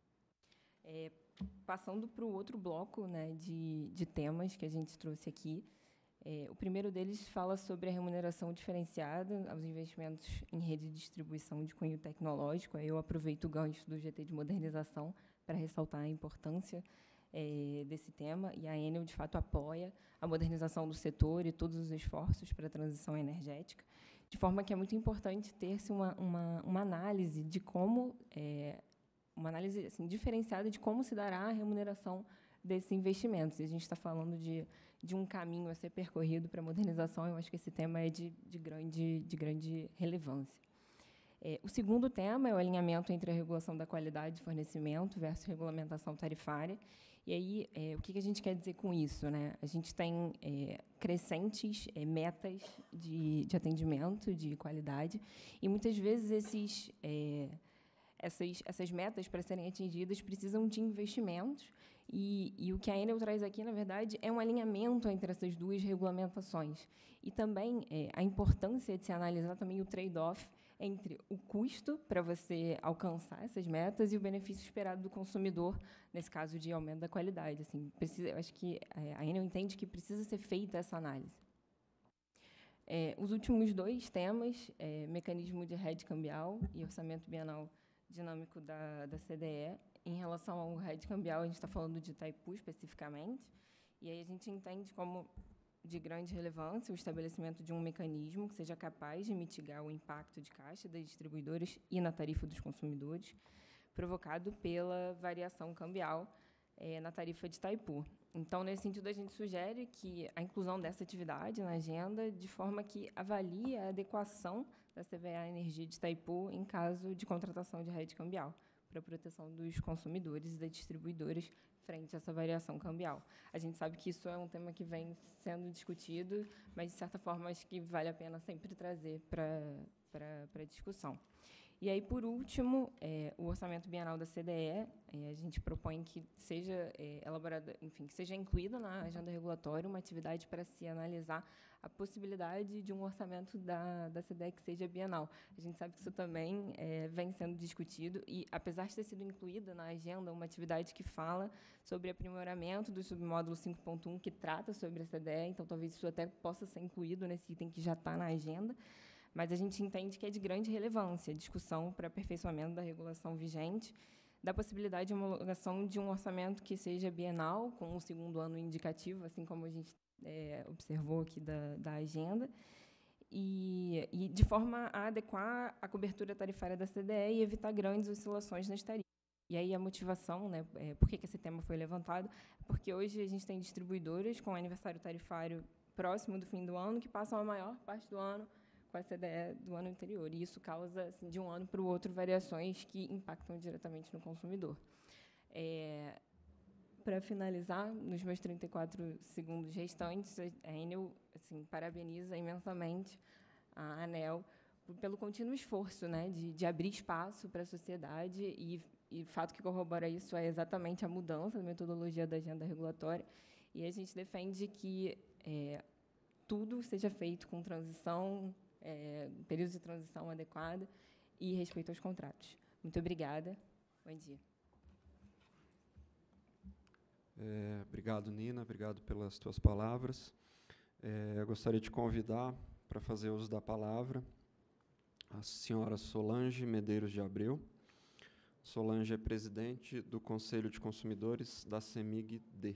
S7: Passando para o outro bloco, né, de temas que a gente trouxe aqui, o primeiro deles fala sobre a remuneração diferenciada aos investimentos em rede de distribuição de cunho tecnológico. Aí eu aproveito o gancho do GT de modernização para ressaltar a importância desse tema, e a Enel, de fato, apoia a modernização do setor e todos os esforços para a transição energética, de forma que é muito importante ter-se uma análise de como, uma análise assim, diferenciada de como se dará a remuneração desses investimentos. E a gente está falando de um caminho a ser percorrido para a modernização, eu acho que esse tema é de grande relevância. O segundo tema é o alinhamento entre a regulação da qualidade de fornecimento versus regulamentação tarifária. E aí, o que a gente quer dizer com isso, né? A gente tem crescentes metas de atendimento, de qualidade, e, muitas vezes, essas metas, para serem atingidas, precisam de investimentos, e o que a Enel traz aqui, na verdade, é um alinhamento entre essas duas regulamentações. E também a importância de se analisar também o trade-off entre o custo para você alcançar essas metas e o benefício esperado do consumidor, nesse caso de aumento da qualidade. Assim, eu acho que a Enel entende que precisa ser feita essa análise. Os últimos dois temas, mecanismo de hedge cambial e orçamento bienal dinâmico da CDE. Em relação ao hedge cambial, a gente está falando de Itaipu especificamente, e aí a gente entende como de grande relevância o estabelecimento de um mecanismo que seja capaz de mitigar o impacto de caixa das distribuidoras e na tarifa dos consumidores, provocado pela variação cambial na tarifa de Itaipu. Então, nesse sentido, a gente sugere que a inclusão dessa atividade na agenda, de forma que avalie a adequação da CVA Energia de Itaipu em caso de contratação de rede cambial, para a proteção dos consumidores e das distribuidoras frente a essa variação cambial. A gente sabe que isso é um tema que vem sendo discutido, mas, de certa forma, acho que vale a pena sempre trazer para a discussão. E aí, por último, o orçamento bienal da CDE, a gente propõe que seja elaborada, enfim, que seja incluída na agenda regulatória uma atividade para se analisar a possibilidade de um orçamento da CDE que seja bienal. A gente sabe que isso também vem sendo discutido e, apesar de ter sido incluída na agenda uma atividade que fala sobre aprimoramento do submódulo 5.1, que trata sobre a CDE, então talvez isso até possa ser incluído nesse item que já está na agenda, mas a gente entende que é de grande relevância a discussão para aperfeiçoamento da regulação vigente, da possibilidade de homologação de um orçamento que seja bienal, com o segundo ano indicativo, assim como a gente observou aqui da agenda, e de forma a adequar a cobertura tarifária da CDE e evitar grandes oscilações nas tarifas. E aí a motivação, né, por que esse tema foi levantado, porque hoje a gente tem distribuidoras com aniversário tarifário próximo do fim do ano, que passam a maior parte do ano com a CDE do ano anterior, e isso causa, assim, de um ano para o outro, variações que impactam diretamente no consumidor. Para finalizar, nos meus 34 segundos restantes, a Enel, assim, parabeniza imensamente a ANEEL pelo contínuo esforço, né, de abrir espaço para a sociedade, e o fato que corrobora isso é exatamente a mudança da metodologia da agenda regulatória, e a gente defende que tudo seja feito com transição, período de transição adequado e respeito aos contratos. Muito obrigada. Bom dia.
S1: Obrigado, Nina. Obrigado pelas tuas palavras. Eu gostaria de convidar para fazer uso da palavra a senhora Solange Medeiros de Abreu. Solange é presidente do Conselho de Consumidores da CEMIG-D.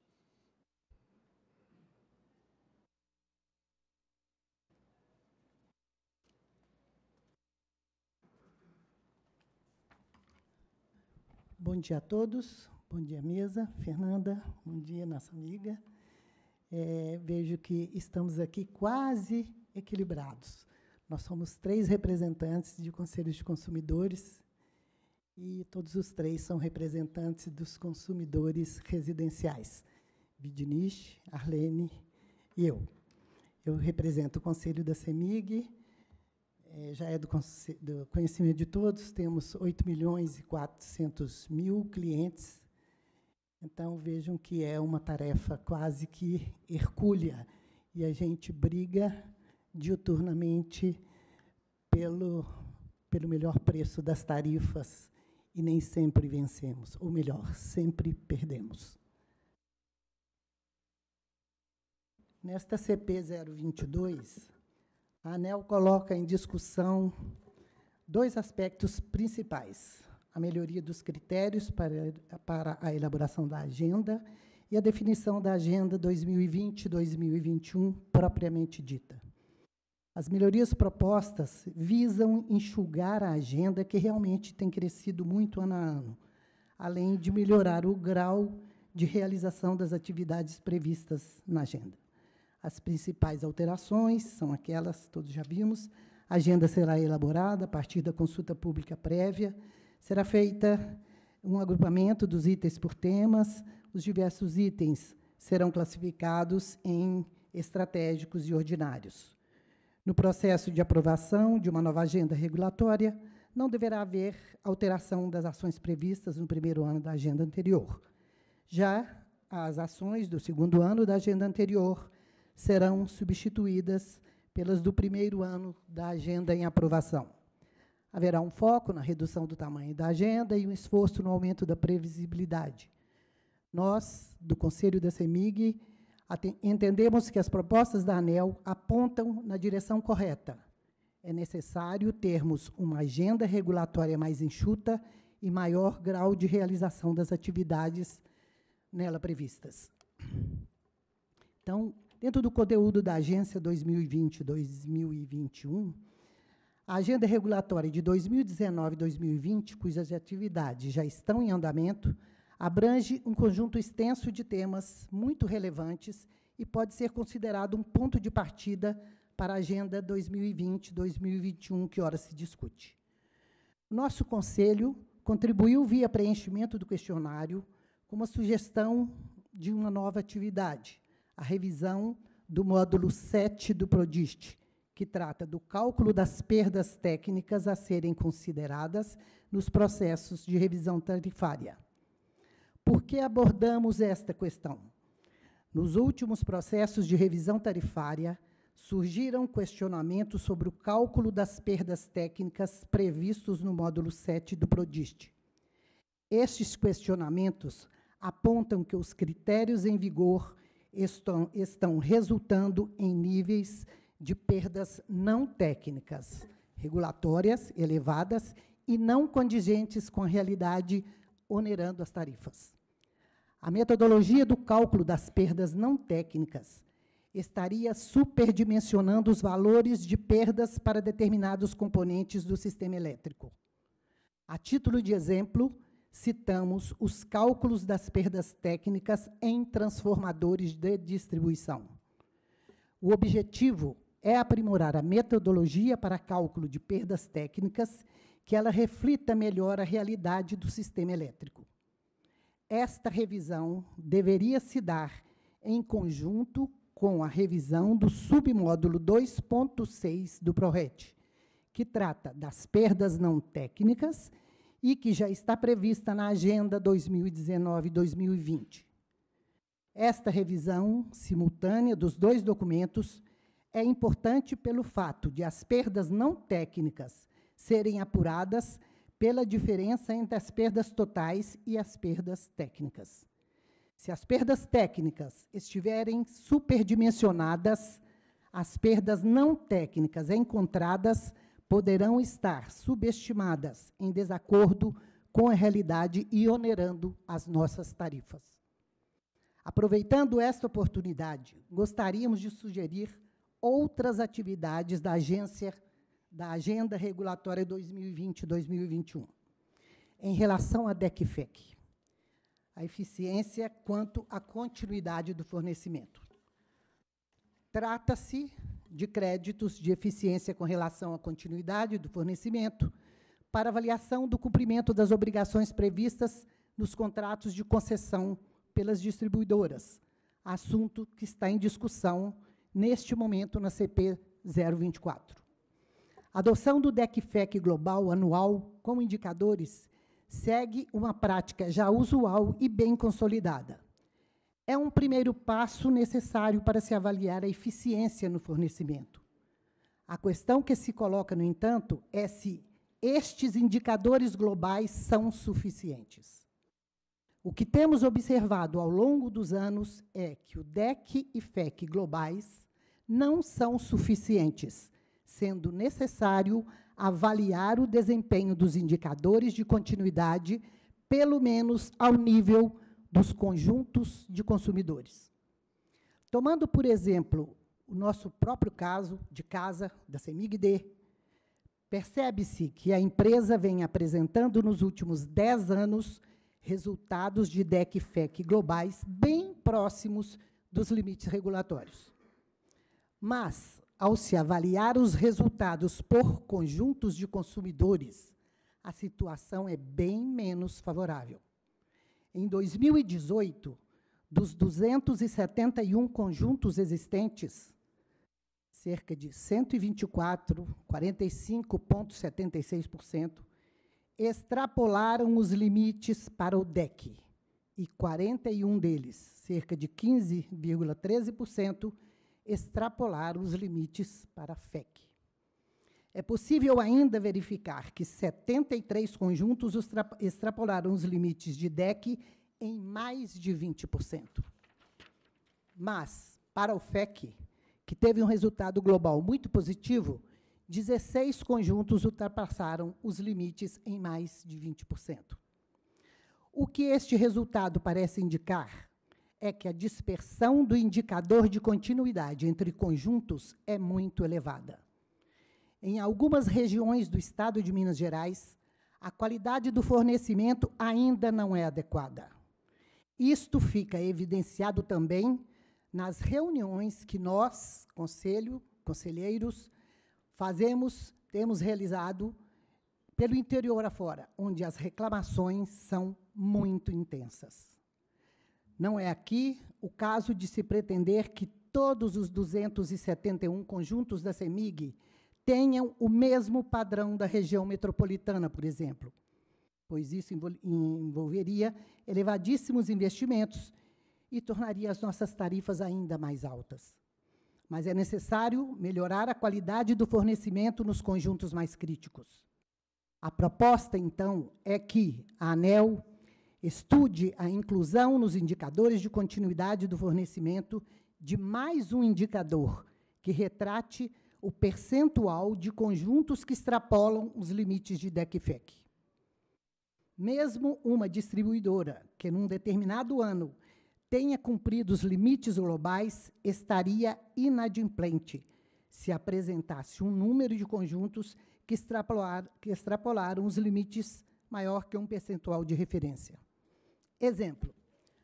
S8: Bom dia a todos, bom dia, mesa. Fernanda, bom dia, nossa amiga. Vejo que estamos aqui quase equilibrados. Nós somos 3 representantes de conselhos de consumidores e todos os três são representantes dos consumidores residenciais, Vidnich, Arlene e eu. Eu represento o Conselho da CEMIG, já é do conhecimento de todos, temos 8.400.000 clientes. Então, vejam que é uma tarefa quase que hercúlea, e a gente briga diuturnamente pelo melhor preço das tarifas, e nem sempre vencemos, ou melhor, sempre perdemos. Nesta CP 022, a ANEEL coloca em discussão 2 aspectos principais: a melhoria dos critérios para a elaboração da agenda e a definição da agenda 2020-2021 propriamente dita. As melhorias propostas visam enxugar a agenda, que realmente tem crescido muito ano a ano, além de melhorar o grau de realização das atividades previstas na agenda. As principais alterações são aquelas, todos já vimos: a agenda será elaborada a partir da consulta pública prévia, será feita um agrupamento dos itens por temas, os diversos itens serão classificados em estratégicos e ordinários. No processo de aprovação de uma nova agenda regulatória, não deverá haver alteração das ações previstas no primeiro ano da agenda anterior. Já as ações do segundo ano da agenda anterior serão substituídas pelas do primeiro ano da agenda em aprovação. Haverá um foco na redução do tamanho da agenda e um esforço no aumento da previsibilidade. Nós, do Conselho da CEMIG, entendemos que as propostas da ANEEL apontam na direção correta. É necessário termos uma agenda regulatória mais enxuta e maior grau de realização das atividades nela previstas. Então, dentro do conteúdo da Agência 2020-2021, a agenda regulatória de 2019 e 2020, cujas atividades já estão em andamento, abrange um conjunto extenso de temas muito relevantes e pode ser considerado um ponto de partida para a agenda 2020-2021, que ora se discute. Nosso Conselho contribuiu via preenchimento do questionário com uma sugestão de uma nova atividade, a revisão do módulo 7 do PRODIST, que trata do cálculo das perdas técnicas a serem consideradas nos processos de revisão tarifária. Por que abordamos esta questão? Nos últimos processos de revisão tarifária, surgiram questionamentos sobre o cálculo das perdas técnicas previstos no módulo 7 do PRODIST. Estes questionamentos apontam que os critérios em vigor estão resultando em níveis de perdas não técnicas, regulatórias, elevadas e não condigentes com a realidade, onerando as tarifas. A metodologia do cálculo das perdas não técnicas estaria superdimensionando os valores de perdas para determinados componentes do sistema elétrico. A título de exemplo, citamos os cálculos das perdas técnicas em transformadores de distribuição. O objetivo é aprimorar a metodologia para cálculo de perdas técnicas, que ela reflita melhor a realidade do sistema elétrico. Esta revisão deveria se dar em conjunto com a revisão do submódulo 2.6 do PRORET, que trata das perdas não técnicas e que já está prevista na Agenda 2019-2020. Esta revisão simultânea dos 2 documentos é importante pelo fato de as perdas não técnicas serem apuradas pela diferença entre as perdas totais e as perdas técnicas. Se as perdas técnicas estiverem superdimensionadas, as perdas não técnicas encontradas poderão estar subestimadas, em desacordo com a realidade e onerando as nossas tarifas. Aproveitando esta oportunidade, gostaríamos de sugerir outras atividades da Agenda Regulatória 2020-2021, em relação à DEC/FEC, a eficiência quanto à continuidade do fornecimento. Trata-se de créditos de eficiência com relação à continuidade do fornecimento, para avaliação do cumprimento das obrigações previstas nos contratos de concessão pelas distribuidoras, assunto que está em discussão neste momento na CP 024. A adoção do DEC/FEC global anual como indicadores segue uma prática já usual e bem consolidada. É um primeiro passo necessário para se avaliar a eficiência no fornecimento. A questão que se coloca, no entanto, é se estes indicadores globais são suficientes. O que temos observado ao longo dos anos é que o DEC e FEC globais não são suficientes, sendo necessário avaliar o desempenho dos indicadores de continuidade, pelo menos ao nível dos conjuntos de consumidores. Tomando, por exemplo, o nosso próprio caso de casa, da CEMIG-D, percebe-se que a empresa vem apresentando nos últimos 10 anos resultados de DEC e FEC globais bem próximos dos limites regulatórios. Mas, ao se avaliar os resultados por conjuntos de consumidores, a situação é bem menos favorável. Em 2018, dos 271 conjuntos existentes, cerca de 124, 45,76%, extrapolaram os limites para o DEC, e 41 deles, cerca de 15,13%, extrapolaram os limites para a FEC. É possível ainda verificar que 73 conjuntos extrapolaram os limites de DEC em mais de 20%. Mas, para o FEC, que teve um resultado global muito positivo, 16 conjuntos ultrapassaram os limites em mais de 20%. O que este resultado parece indicar é que a dispersão do indicador de continuidade entre conjuntos é muito elevada. Em algumas regiões do estado de Minas Gerais, a qualidade do fornecimento ainda não é adequada. Isto fica evidenciado também nas reuniões que nós, conselheiros, temos realizado pelo interior afora, onde as reclamações são muito intensas. Não é aqui o caso de se pretender que todos os 271 conjuntos da CEMIG tenham o mesmo padrão da região metropolitana, por exemplo, pois isso envolveria elevadíssimos investimentos e tornaria as nossas tarifas ainda mais altas. Mas é necessário melhorar a qualidade do fornecimento nos conjuntos mais críticos. A proposta, então, é que a ANEEL estude a inclusão nos indicadores de continuidade do fornecimento de mais um indicador que retrate o percentual de conjuntos que extrapolam os limites de DEC e FEC. Mesmo uma distribuidora que, num determinado ano, tenha cumprido os limites globais, estaria inadimplente se apresentasse um número de conjuntos que extrapolaram os limites maior que um percentual de referência. Exemplo,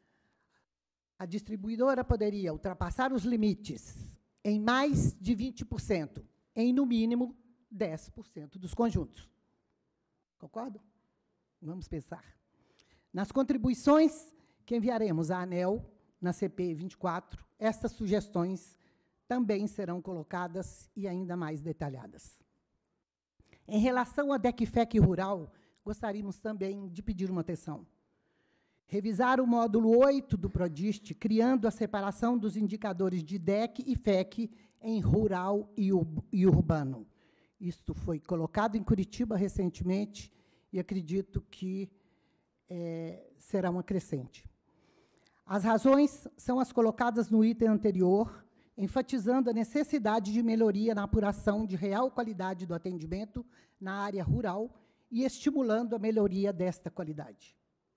S8: a distribuidora poderia ultrapassar os limites em mais de 20%, em, no mínimo, 10% dos conjuntos. Concordam? Vamos pensar. Nas contribuições que enviaremos à ANEEL, na CP 24, estas sugestões também serão colocadas e ainda mais detalhadas. Em relação à DEC e FEC rural, gostaríamos também de pedir uma atenção. Revisar o módulo 8 do PRODIST, criando a separação dos indicadores de DEC e FEC em rural e urbano. Isto foi colocado em Curitiba recentemente e acredito que será uma crescente. As razões são as colocadas no item anterior, enfatizando a necessidade de melhoria na apuração de real qualidade do atendimento na área rural e estimulando a melhoria desta qualidade.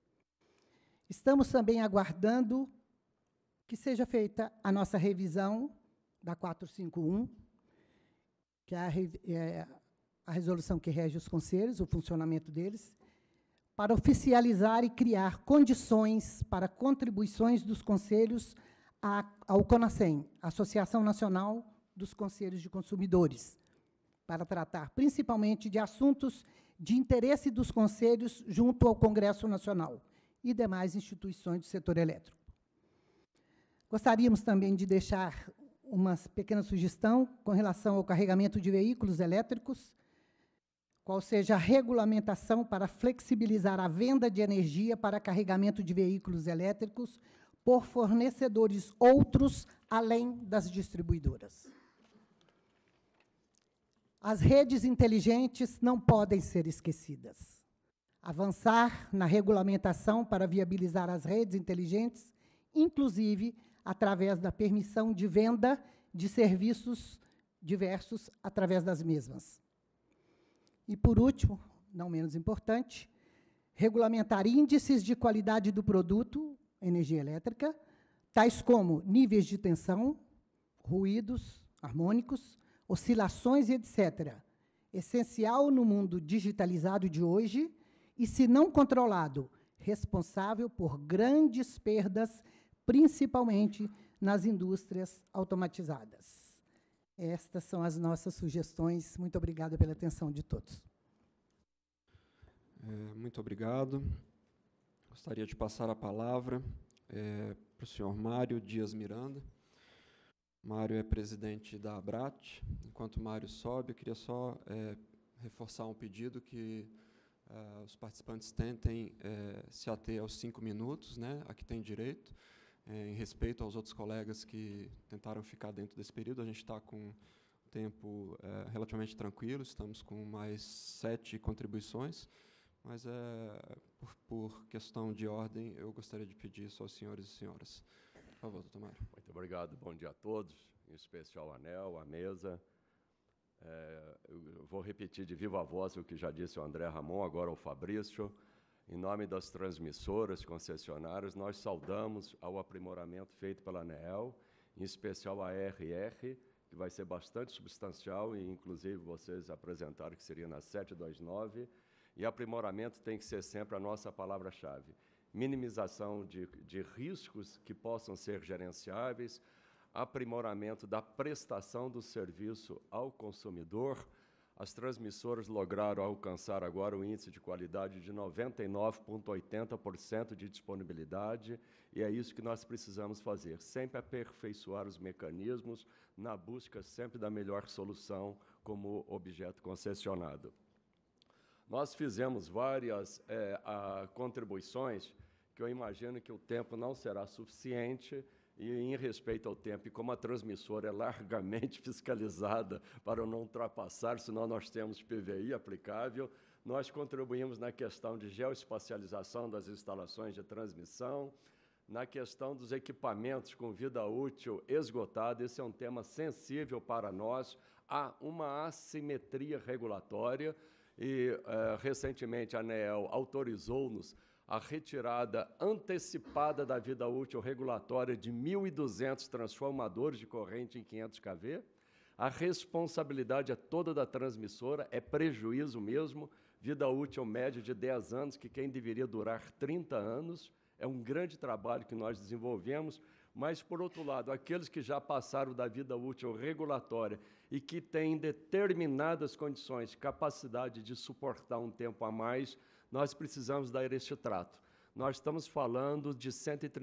S8: Estamos também aguardando que seja feita a nossa revisão da 451, que é a resolução que rege os conselhos, o funcionamento deles, para oficializar e criar condições para contribuições dos conselhos ao CONASEM, Associação Nacional dos Conselhos de Consumidores, para tratar principalmente de assuntos de interesse dos conselhos junto ao Congresso Nacional e demais instituições do setor elétrico. Gostaríamos também de deixar uma pequena sugestão com relação ao carregamento de veículos elétricos, qual seja a regulamentação para flexibilizar a venda de energia para carregamento de veículos elétricos por fornecedores outros além das distribuidoras. As redes inteligentes não podem ser esquecidas. Avançar na regulamentação para viabilizar as redes inteligentes, inclusive através da permissão de venda de serviços diversos através das mesmas. E, por último, não menos importante, regulamentar índices de qualidade do produto, energia elétrica, tais como níveis de tensão, ruídos harmônicos, oscilações e etc. Essencial no mundo digitalizado de hoje e, se não controlado, responsável por grandes perdas, principalmente nas indústrias automatizadas. Estas são as nossas sugestões. Muito obrigada pela atenção de todos.
S1: Muito obrigado. Gostaria de passar a palavra para o senhor Mário Dias Miranda. Mário é presidente da ABRAT. Enquanto o Mário sobe, eu queria só reforçar um pedido que os participantes tentem se ater aos 5 minutos, né, a que tem direito, em respeito aos outros colegas que tentaram ficar dentro desse período. A gente está com um tempo relativamente tranquilo, estamos com mais 7 contribuições, mas, por questão de ordem, eu gostaria de pedir isso aos senhores e senhoras. Por favor, doutor Mário.
S9: Muito obrigado, bom dia a todos, em especial ao ANEEL, à mesa. Eu vou repetir de viva voz o que já disse o André Ramon, agora o Fabrício. Em nome das transmissoras, concessionárias, nós saudamos ao aprimoramento feito pela ANEEL, em especial a RR, que vai ser bastante substancial, e inclusive vocês apresentaram que seria na 729, e aprimoramento tem que ser sempre a nossa palavra-chave. Minimização de riscos que possam ser gerenciáveis, aprimoramento da prestação do serviço ao consumidor. As transmissoras lograram alcançar agora o índice de qualidade de 99,80% de disponibilidade, e é isso que nós precisamos fazer, sempre aperfeiçoar os mecanismos na busca sempre da melhor solução como objeto concessionado. Nós fizemos várias contribuições, que eu imagino que o tempo não será suficiente, e em respeito ao tempo, e como a transmissora é largamente fiscalizada para não ultrapassar, senão nós temos PVI aplicável, nós contribuímos na questão de geoespacialização das instalações de transmissão, na questão dos equipamentos com vida útil esgotada. Esse é um tema sensível para nós, há uma assimetria regulatória, e recentemente a ANEEL autorizou-nos a retirada antecipada da vida útil regulatória de 1.200 transformadores de corrente em 500 kV. A responsabilidade é toda da transmissora, é prejuízo mesmo, vida útil média de 10 anos, que quem deveria durar 30 anos. É um grande trabalho que nós desenvolvemos, mas, por outro lado, aqueles que já passaram da vida útil regulatória e que têm determinadas condições, capacidade de suportar um tempo a mais, nós precisamos dar este trato. Nós estamos falando de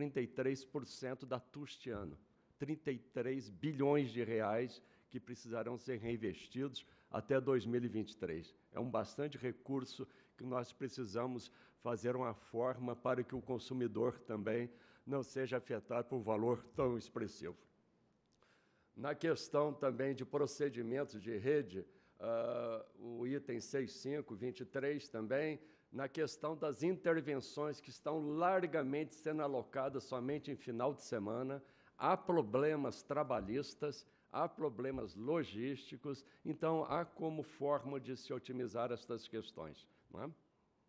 S9: 133% da TUST ano, 33 bilhões de reais que precisarão ser reinvestidos até 2023. É um bastante recurso que nós precisamos fazer uma forma para que o consumidor também não seja afetado por um valor tão expressivo. Na questão também de procedimentos de rede, o item 6.5.23 também, na questão das intervenções que estão largamente sendo alocadas somente em final de semana, há problemas trabalhistas, há problemas logísticos, então há como forma de se otimizar estas questões, não é?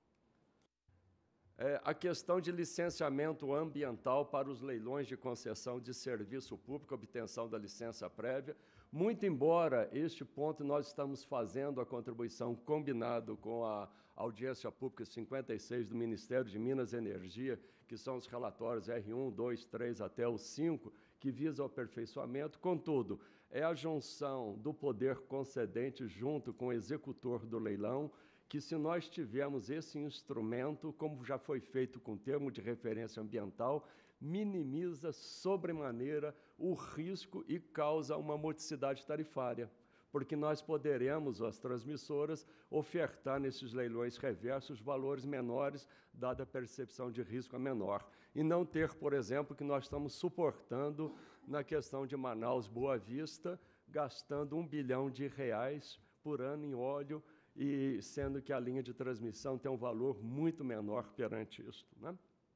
S9: A questão de licenciamento ambiental para os leilões de concessão de serviço público, obtenção da licença prévia. Muito embora este ponto nós estamos fazendo a contribuição combinado com a audiência pública 56 do Ministério de Minas e Energia, que são os relatórios R1, 2, 3 até o 5, que visam o aperfeiçoamento. Contudo, é a junção do poder concedente junto com o executor do leilão, que se nós tivermos esse instrumento, como já foi feito com o termo de referência ambiental, minimiza sobremaneira o risco e causa uma modicidade tarifária, porque nós poderemos, as transmissoras, ofertar nesses leilões reversos valores menores, dada a percepção de risco a menor, e não ter, por exemplo, que nós estamos suportando na questão de Manaus-Boa Vista, gastando R$ 1 bilhão por ano em óleo, e sendo que a linha de transmissão tem um valor muito menor perante isso, né?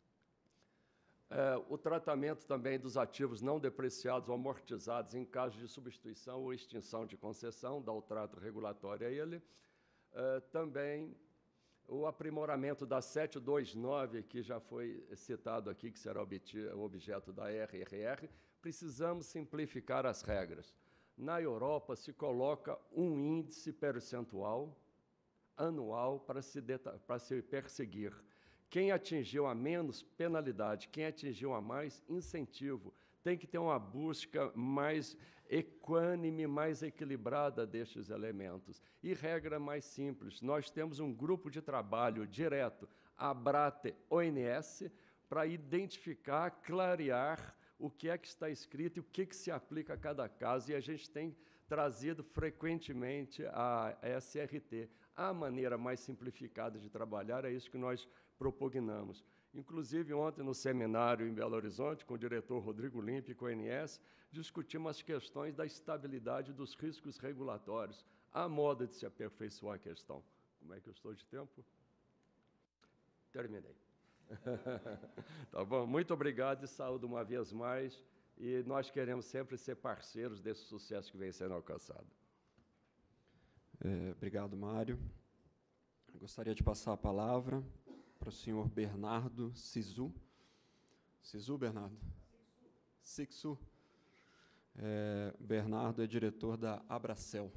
S9: O tratamento também dos ativos não depreciados ou amortizados em caso de substituição ou extinção de concessão, dá o trato regulatório a ele. Também o aprimoramento da 729, que já foi citado aqui, que será objeto da RRR, precisamos simplificar as regras. Na Europa, se coloca um índice percentual anual para se perseguir. Quem atingiu a menos, penalidade. Quem atingiu a mais, incentivo. Tem que ter uma busca mais equânime, mais equilibrada destes elementos. E regra mais simples. Nós temos um grupo de trabalho direto, Abrate, ONS, para identificar, clarear o que é que está escrito e o que se aplica a cada caso. E a gente tem trazido frequentemente a SRT. A maneira mais simplificada de trabalhar é isso que nós propugnamos. Inclusive, ontem, no seminário em Belo Horizonte, com o diretor Rodrigo Limpe e com a ONS, discutimos as questões da estabilidade dos riscos regulatórios. Há modo de se aperfeiçoar a questão. Como é que eu estou de tempo? Terminei. Tá bom? Muito obrigado e saúdo uma vez mais. E nós queremos sempre ser parceiros desse sucesso que vem sendo alcançado.
S1: Obrigado, Mário. Eu gostaria de passar a palavra para o senhor Bernardo Sisu. Sisu, Bernardo? Sixu. Bernardo é diretor da Abracel.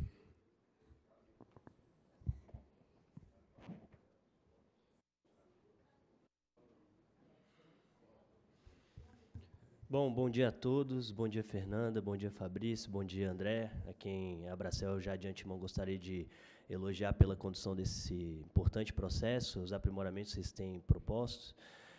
S10: Bom dia a todos, bom dia Fernanda, bom dia Fabrício, bom dia André, a quem a Abracel já de antemão gostaria de elogiar pela condução desse importante processo, os aprimoramentos que vocês têm propostos.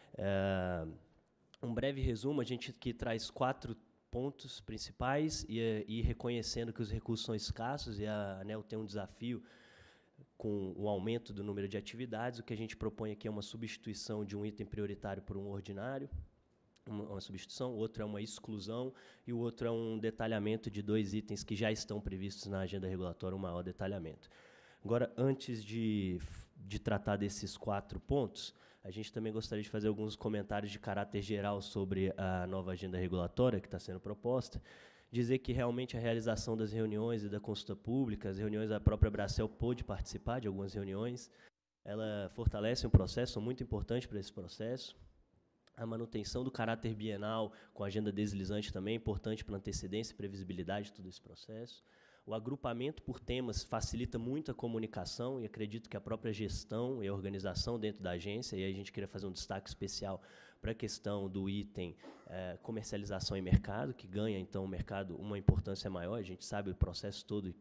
S10: Um breve resumo, a gente aqui traz 4 pontos principais e reconhecendo que os recursos são escassos e a ANEEL tem um desafio com o aumento do número de atividades, o que a gente propõe aqui é uma substituição de um item prioritário por um ordinário, uma substituição, o outro é uma exclusão e o outro é um detalhamento de 2 itens que já estão previstos na agenda regulatória, um maior detalhamento. Agora, antes de tratar desses 4 pontos, a gente também gostaria de fazer alguns comentários de caráter geral sobre a nova agenda regulatória que está sendo proposta, dizer que realmente a realização das reuniões e da consulta pública, as reuniões da própria Abracel pôde participar de algumas reuniões, ela fortalece um processo muito importante para esse processo. A manutenção do caráter bienal com a agenda deslizante também é importante para a antecedência e previsibilidade de todo esse processo. O agrupamento por temas facilita muito a comunicação e acredito que a própria gestão e a organização dentro da agência, e aí a gente queria fazer um destaque especial para a questão do item comercialização e mercado, que ganha, então, o mercado uma importância maior. A gente sabe o processo todo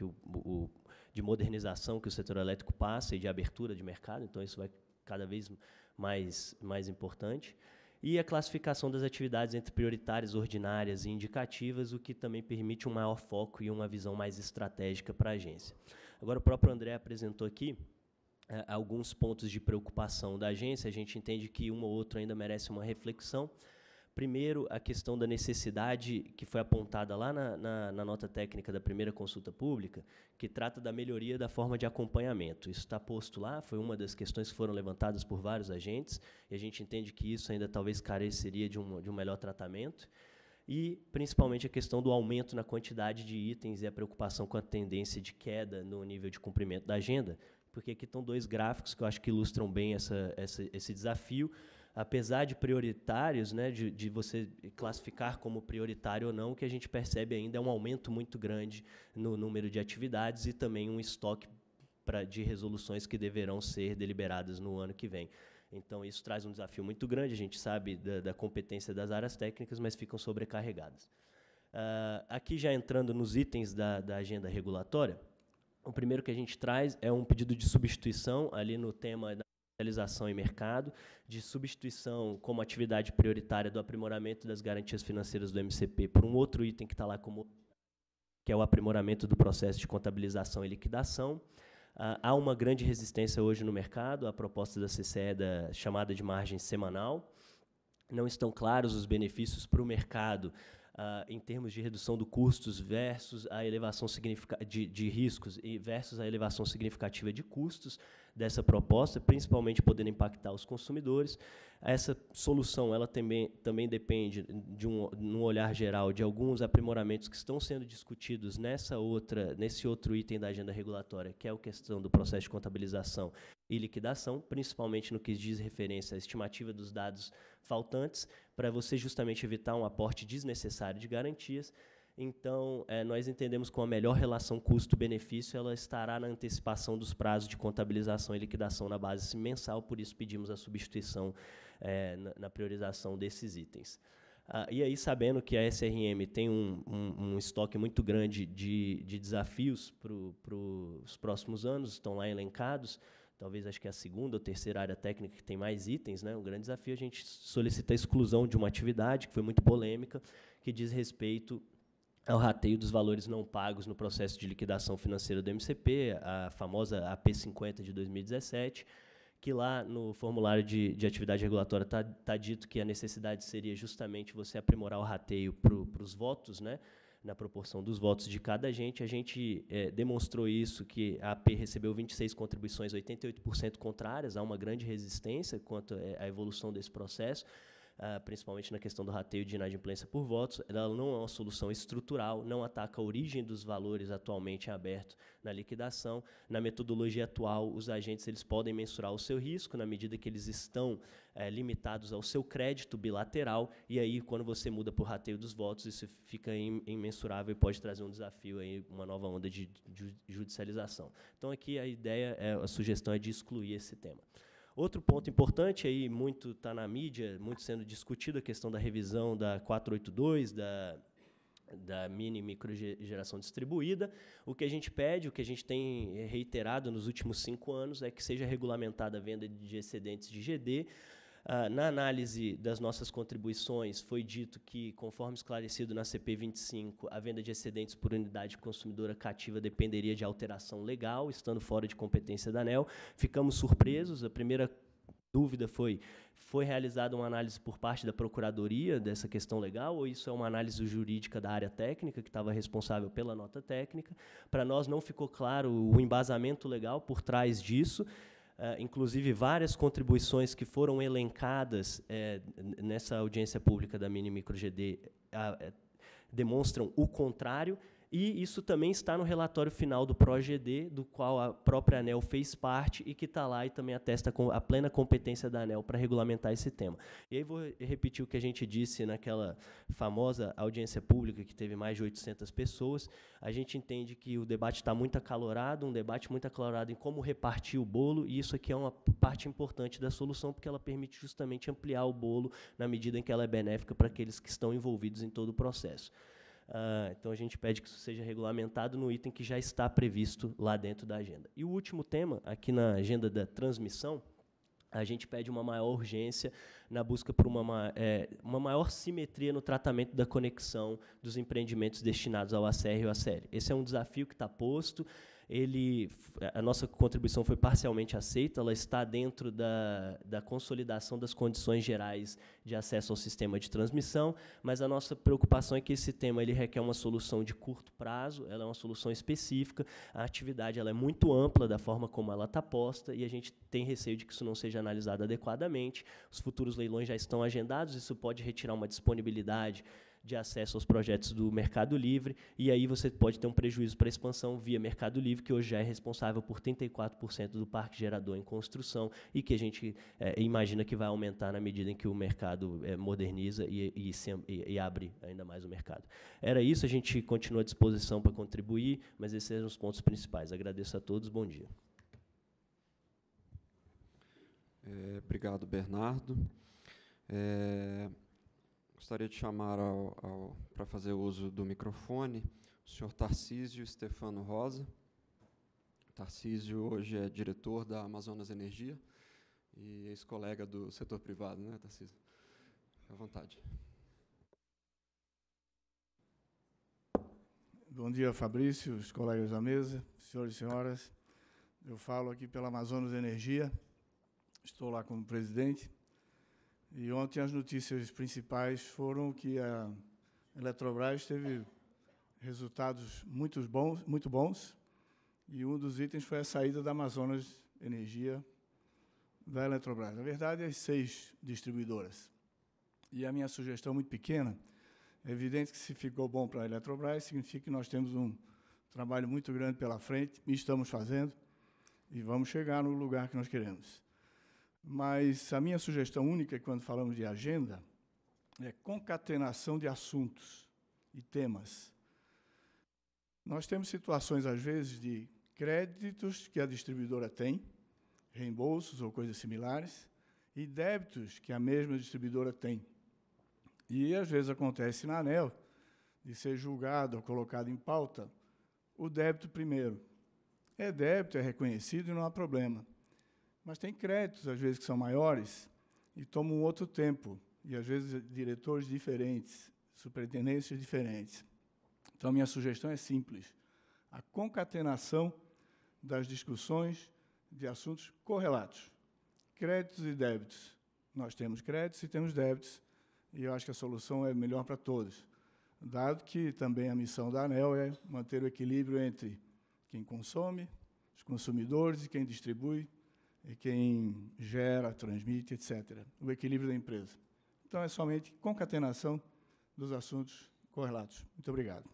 S10: de modernização que o setor elétrico passa e de abertura de mercado, então isso vai cada vez mais importante, e a classificação das atividades entre prioritárias, ordinárias e indicativas, o que também permite um maior foco e uma visão mais estratégica para a agência. Agora, o próprio André apresentou aqui alguns pontos de preocupação da agência, a gente entende que um ou outro ainda merece uma reflexão. Primeiro, a questão da necessidade que foi apontada lá na nota técnica da primeira consulta pública, que trata da melhoria da forma de acompanhamento. Isso está posto lá, foi uma das questões que foram levantadas por vários agentes, e a gente entende que isso ainda talvez careceria de um melhor tratamento, e principalmente a questão do aumento na quantidade de itens e a preocupação com a tendência de queda no nível de cumprimento da agenda, porque aqui estão 2 gráficos que eu acho que ilustram bem esse desafio. Apesar de prioritários, né, de você classificar como prioritário ou não, o que a gente percebe ainda é um aumento muito grande no número de atividades e também um estoque de resoluções que deverão ser deliberadas no ano que vem. Então, isso traz um desafio muito grande, a gente sabe da competência das áreas técnicas, mas ficam sobrecarregadas. Aqui, já entrando nos itens da agenda regulatória, o primeiro que a gente traz é um pedido de substituição, ali no tema da realização em mercado, de substituição como atividade prioritária do aprimoramento das garantias financeiras do MCP por um outro item que está lá como, que é o aprimoramento do processo de contabilização e liquidação. Há uma grande resistência hoje no mercado à proposta da CCE chamada de margem semanal. Não estão claros os benefícios para o mercado em termos de redução de custos versus a elevação de riscos e versus a elevação significativa de custos dessa proposta, principalmente podendo impactar os consumidores. Essa solução ela também depende, num olhar geral, de alguns aprimoramentos que estão sendo discutidos nesse outro item da agenda regulatória, que é a questão do processo de contabilização e liquidação, principalmente no que diz referência à estimativa dos dados faltantes, para você justamente evitar um aporte desnecessário de garantias. Então, nós entendemos que a melhor relação custo-benefício ela estará na antecipação dos prazos de contabilização e liquidação na base mensal, por isso pedimos a substituição na priorização desses itens. E aí, sabendo que a SRM tem um estoque muito grande de desafios para os próximos anos, estão lá elencados, talvez acho que é a segunda ou terceira área técnica que tem mais itens, né? Um grande desafio, a gente solicita a exclusão de uma atividade que foi muito polêmica, que diz respeito ao rateio dos valores não pagos no processo de liquidação financeira do MCP, a famosa AP50 de 2017, que lá no formulário de atividade regulatória está dito que a necessidade seria justamente você aprimorar o rateio para os votos, né, na proporção dos votos de cada agente. A gente demonstrou isso, que a AP recebeu 26 contribuições, 88% contrárias, há uma grande resistência quanto à evolução desse processo, principalmente na questão do rateio de inadimplência por votos. Ela não é uma solução estrutural, não ataca a origem dos valores atualmente em aberto na liquidação. Na metodologia atual, os agentes eles podem mensurar o seu risco na medida que eles estão limitados ao seu crédito bilateral, e aí, quando você muda para o rateio dos votos, isso fica imensurável e pode trazer um desafio, aí, uma nova onda de judicialização. Então, aqui a ideia, a sugestão é de excluir esse tema. Outro ponto importante, aí muito está na mídia, muito sendo discutido, a questão da revisão da 482, da mini e microgeração distribuída. O que a gente pede, o que a gente tem reiterado nos últimos 5 anos, é que seja regulamentada a venda de excedentes de GD. Na análise das nossas contribuições, foi dito que, conforme esclarecido na CP 25, a venda de excedentes por unidade consumidora cativa dependeria de alteração legal, estando fora de competência da ANEEL. Ficamos surpresos. A primeira dúvida foi realizada uma análise por parte da Procuradoria dessa questão legal, ou isso é uma análise jurídica da área técnica, que estava responsável pela nota técnica? Para nós não ficou claro o embasamento legal por trás disso. Inclusive, várias contribuições que foram elencadas nessa audiência pública da mini micro GD demonstram o contrário, e isso também está no relatório final do PROGD, do qual a própria ANEEL fez parte e que está lá e também atesta com a plena competência da ANEEL para regulamentar esse tema. E aí vou repetir o que a gente disse naquela famosa audiência pública que teve mais de 800 pessoas. A gente entende que o debate está muito acalorado, um debate muito acalorado em como repartir o bolo, e isso aqui é uma parte importante da solução, porque ela permite justamente ampliar o bolo na medida em que ela é benéfica para aqueles que estão envolvidos em todo o processo. Então, a gente pede que isso seja regulamentado no item que já está previsto lá dentro da agenda. E o último tema, aqui na agenda da transmissão, a gente pede uma maior urgência na busca por uma maior simetria no tratamento da conexão dos empreendimentos destinados ao ACR e ao ACL. Esse é um desafio que está posto. A nossa contribuição foi parcialmente aceita, ela está dentro da consolidação das condições gerais de acesso ao sistema de transmissão, mas a nossa preocupação é que esse tema ele requer uma solução de curto prazo, ela é uma solução específica, a atividade ela é muito ampla da forma como ela está posta, e a gente tem receio de que isso não seja analisado adequadamente. Os futuros leilões já estão agendados, isso pode retirar uma disponibilidade de acesso aos projetos do Mercado Livre, e aí você pode ter um prejuízo para a expansão via Mercado Livre, que hoje já é responsável por 34% do parque gerador em construção, e que a gente imagina que vai aumentar na medida em que o mercado moderniza e abre ainda mais o mercado. Era isso, a gente continua à disposição para contribuir, mas esses eram os pontos principais. Agradeço a todos, bom dia.
S1: Obrigado, Bernardo. Gostaria de chamar para fazer uso do microfone o senhor Tarcísio Stefano Rosa. Tarcísio hoje é diretor da Amazonas Energia e ex-colega do setor privado, né, Tarcísio? Fique à vontade.
S11: Bom dia, Fabrício, os colegas da mesa, senhores e senhoras. Eu falo aqui pela Amazonas Energia, estou lá como presidente. E ontem as notícias principais foram que a Eletrobras teve resultados muito bons, e um dos itens foi a saída da Amazonas Energia da Eletrobras. Na verdade, as 6 distribuidoras. E a minha sugestão muito pequena, é evidente que se ficou bom para a Eletrobras, significa que nós temos um trabalho muito grande pela frente, e estamos fazendo, e vamos chegar no lugar que nós queremos. Mas a minha sugestão única, quando falamos de agenda, é concatenação de assuntos e temas. Nós temos situações, às vezes, de créditos que a distribuidora tem, reembolsos ou coisas similares, e débitos que a mesma distribuidora tem. E, às vezes, acontece na ANEEL de ser julgado ou colocado em pauta o débito primeiro. É débito, é reconhecido e não há problema. Mas tem créditos, às vezes, que são maiores e tomam outro tempo, e, às vezes, diretores diferentes, superintendências diferentes. Então, minha sugestão é simples. A concatenação das discussões de assuntos correlatos. Créditos e débitos. Nós temos créditos e temos débitos, e eu acho que a solução é melhor para todos, dado que também a missão da ANEEL é manter o equilíbrio entre quem consome, os consumidores e quem distribui, e quem gera, transmite, etc. O equilíbrio da empresa. Então, é somente concatenação dos assuntos correlatos. Muito obrigado.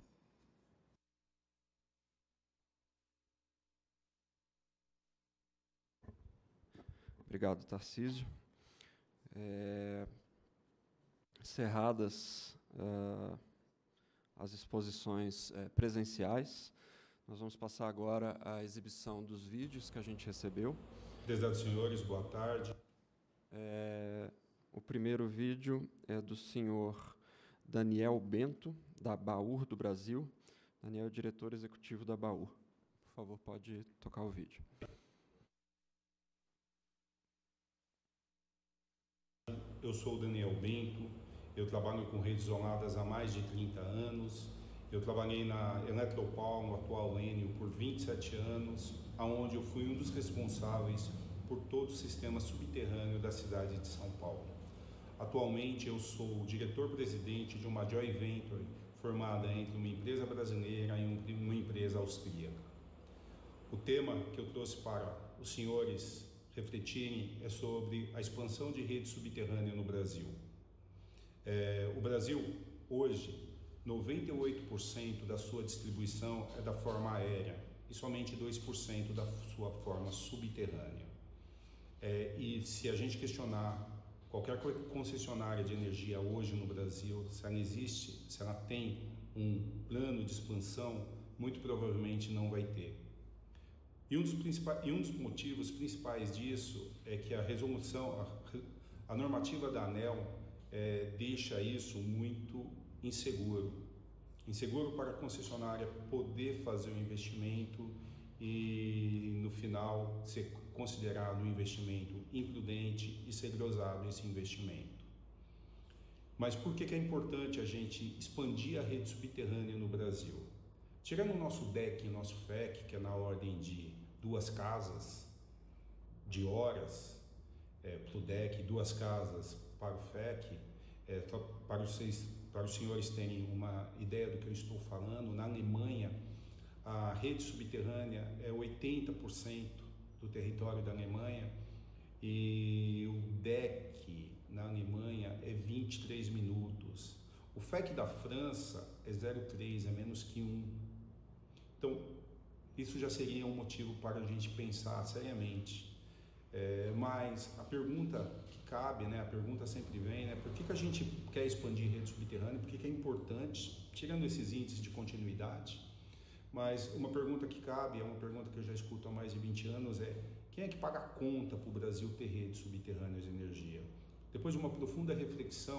S1: Obrigado, Tarcísio. Encerradas as exposições presenciais, nós vamos passar agora à exibição dos vídeos que a gente recebeu.
S12: Prezados senhores, boa tarde.
S1: O primeiro vídeo é do senhor Daniel Bento, da Baur do Brasil. Daniel é o diretor executivo da Baur. Por favor, pode tocar o vídeo.
S12: Eu sou o Daniel Bento, eu trabalho com redes isoladas há mais de 30 anos. Eu trabalhei na Eletropaulo, no atual Enel, por 27 anos, onde eu fui um dos responsáveis por todo o sistema subterrâneo da cidade de São Paulo. Atualmente, eu sou diretor-presidente de uma joint venture formada entre uma empresa brasileira e uma empresa austríaca. O tema que eu trouxe para os senhores refletirem é sobre a expansão de rede subterrânea no Brasil. O Brasil, hoje, 98% da sua distribuição é da forma aérea e somente 2% da sua forma subterrânea. E se a gente questionar qualquer concessionária de energia hoje no Brasil, se ela existe, se ela tem um plano de expansão, muito provavelmente não vai ter. E um dos motivos principais disso é que a normativa da ANEEL deixa isso muito inseguro para a concessionária poder fazer o investimento e, no final, ser considerado um investimento imprudente e ser glosado esse investimento. Mas por que é importante a gente expandir a rede subterrânea no Brasil? Tirando o nosso DEC e o nosso FEC, que é na ordem de 2 casas de horas para o DEC e 2 casas para o FEC, para os senhores terem uma ideia do que eu estou falando, na Alemanha, a rede subterrânea é 80% do território da Alemanha e o DEC na Alemanha é 23 minutos. O FEC da França é 0,3, é menos que 1. Então, isso já seria um motivo para a gente pensar seriamente. Mas a pergunta que cabe, né, a pergunta sempre vem, né, por que a gente quer expandir rede subterrânea, por que é importante, tirando esses índices de continuidade, mas uma pergunta que cabe, é uma pergunta que eu já escuto há mais de 20 anos, é quem é que paga a conta para o Brasil ter redes subterrâneas de energia? Depois de uma profunda reflexão,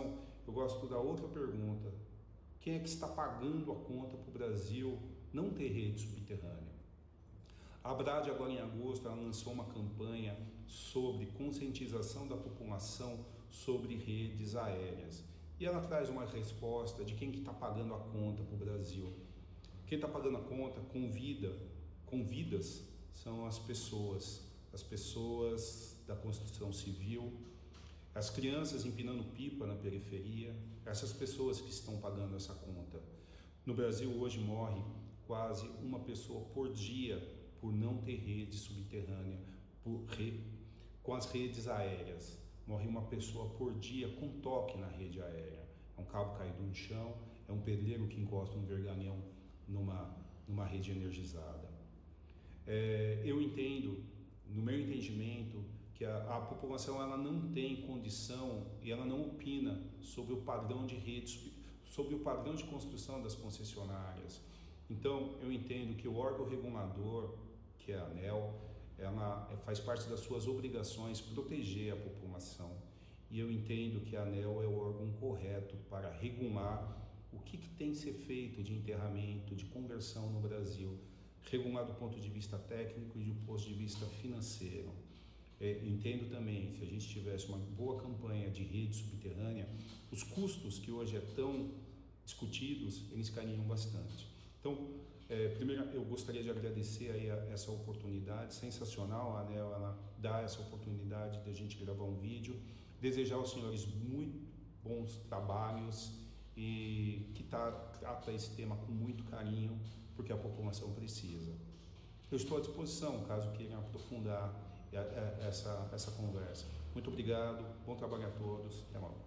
S12: eu gosto da outra pergunta. Quem é que está pagando a conta para o Brasil não ter rede subterrânea? A Abrad, agora em agosto, ela lançou uma campanha sobre conscientização da população sobre redes aéreas. E ela traz uma resposta de quem que está pagando a conta para o Brasil. Quem está pagando a conta com vidas, são as pessoas da construção civil, as crianças empinando pipa na periferia, essas pessoas que estão pagando essa conta. No Brasil, hoje, morre quase uma pessoa por dia por não ter rede subterrânea, com as redes aéreas. Morre uma pessoa por dia com toque na rede aérea. É um cabo caído no chão, é um pedreiro que encosta um vergalhão numa rede energizada. Eu entendo, no meu entendimento, que a população ela não tem condição e ela não opina sobre o padrão de rede, sobre o padrão de construção das concessionárias. Então, eu entendo que o órgão regulador, que é a ANEEL, ela faz parte das suas obrigações proteger a população. E eu entendo que a ANEEL é o órgão correto para regular o que tem que ser feito de enterramento, de conversão no Brasil, regular do ponto de vista técnico e do ponto de vista financeiro. Entendo também, se a gente tivesse uma boa campanha de rede subterrânea, os custos que hoje é tão discutidos, eles cairiam bastante. Então, primeiro, eu gostaria de agradecer aí essa oportunidade sensacional, a ANEEL ela dá essa oportunidade de a gente gravar um vídeo, desejar aos senhores muito bons trabalhos e que trata esse tema com muito carinho, porque a população precisa. Eu estou à disposição, caso queiram aprofundar essa conversa. Muito obrigado, bom trabalho a todos, até logo.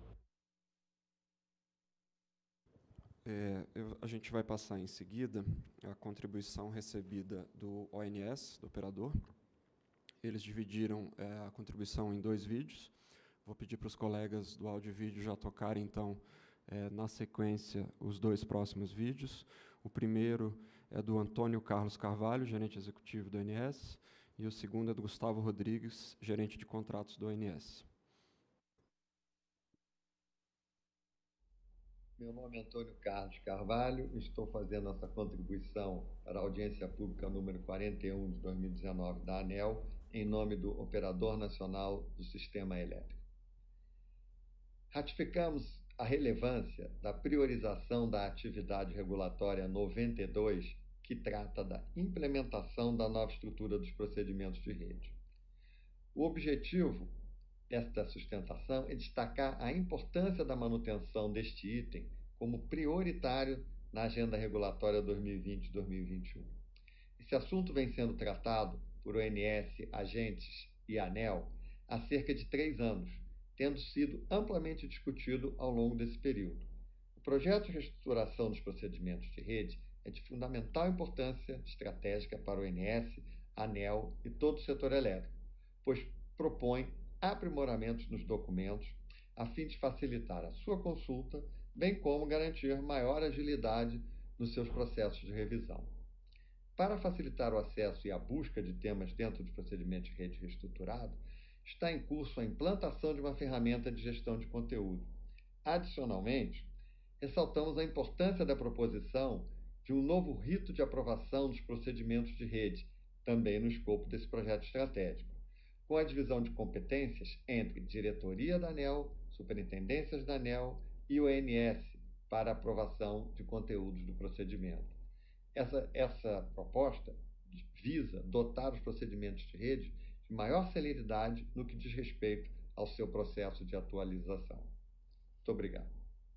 S1: A gente vai passar em seguida a contribuição recebida do ONS, do operador. Eles dividiram a contribuição em 2 vídeos. Vou pedir para os colegas do áudio e vídeo já tocarem, então, na sequência, os 2 próximos vídeos. O primeiro é do Antônio Carlos Carvalho, gerente executivo do ONS, e o segundo é do Gustavo Rodrigues, gerente de contratos do ONS.
S13: Meu nome é Antônio Carlos Carvalho, estou fazendo essa contribuição para a audiência pública número 41 de 2019 da ANEEL, em nome do Operador Nacional do Sistema Elétrico. Ratificamos a relevância da priorização da atividade regulatória 92, que trata da implementação da nova estrutura dos procedimentos de rede. O objetivo desta sustentação é destacar a importância da manutenção deste item como prioritário na Agenda Regulatória 2020-2021. Esse assunto vem sendo tratado por ONS, agentes e ANEEL há cerca de 3 anos, tendo sido amplamente discutido ao longo desse período. O projeto de reestruturação dos procedimentos de rede é de fundamental importância estratégica para o ONS, ANEEL e todo o setor elétrico, pois propõe aprimoramentos nos documentos a fim de facilitar a sua consulta, bem como garantir maior agilidade nos seus processos de revisão. Para facilitar o acesso e a busca de temas dentro dos procedimentos de rede reestruturado, está em curso a implantação de uma ferramenta de gestão de conteúdo. Adicionalmente, ressaltamos a importância da proposição de um novo rito de aprovação dos procedimentos de rede, também no escopo desse projeto estratégico, com a divisão de competências entre diretoria da ANEEL, superintendências da ANEEL e ONS para aprovação de conteúdos do procedimento. Essa proposta visa dotar os procedimentos de rede de maior celeridade no que diz respeito ao seu processo de atualização. Muito obrigado.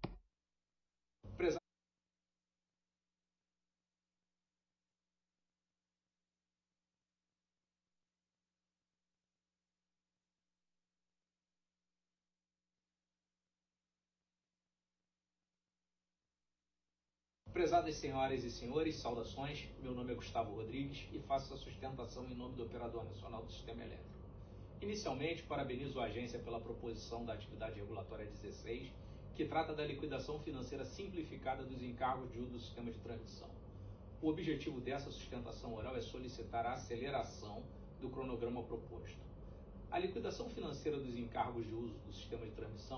S14: Prezadas senhoras e senhores, saudações. Meu nome é Gustavo Rodrigues e faço a sustentação em nome do Operador Nacional do Sistema Elétrico. Inicialmente, parabenizo a agência pela proposição da atividade regulatória 16, que trata da liquidação financeira simplificada dos encargos de uso do sistema de transmissão. O objetivo dessa sustentação oral é solicitar a aceleração do cronograma proposto. A liquidação financeira dos encargos de uso do sistema de transmissão é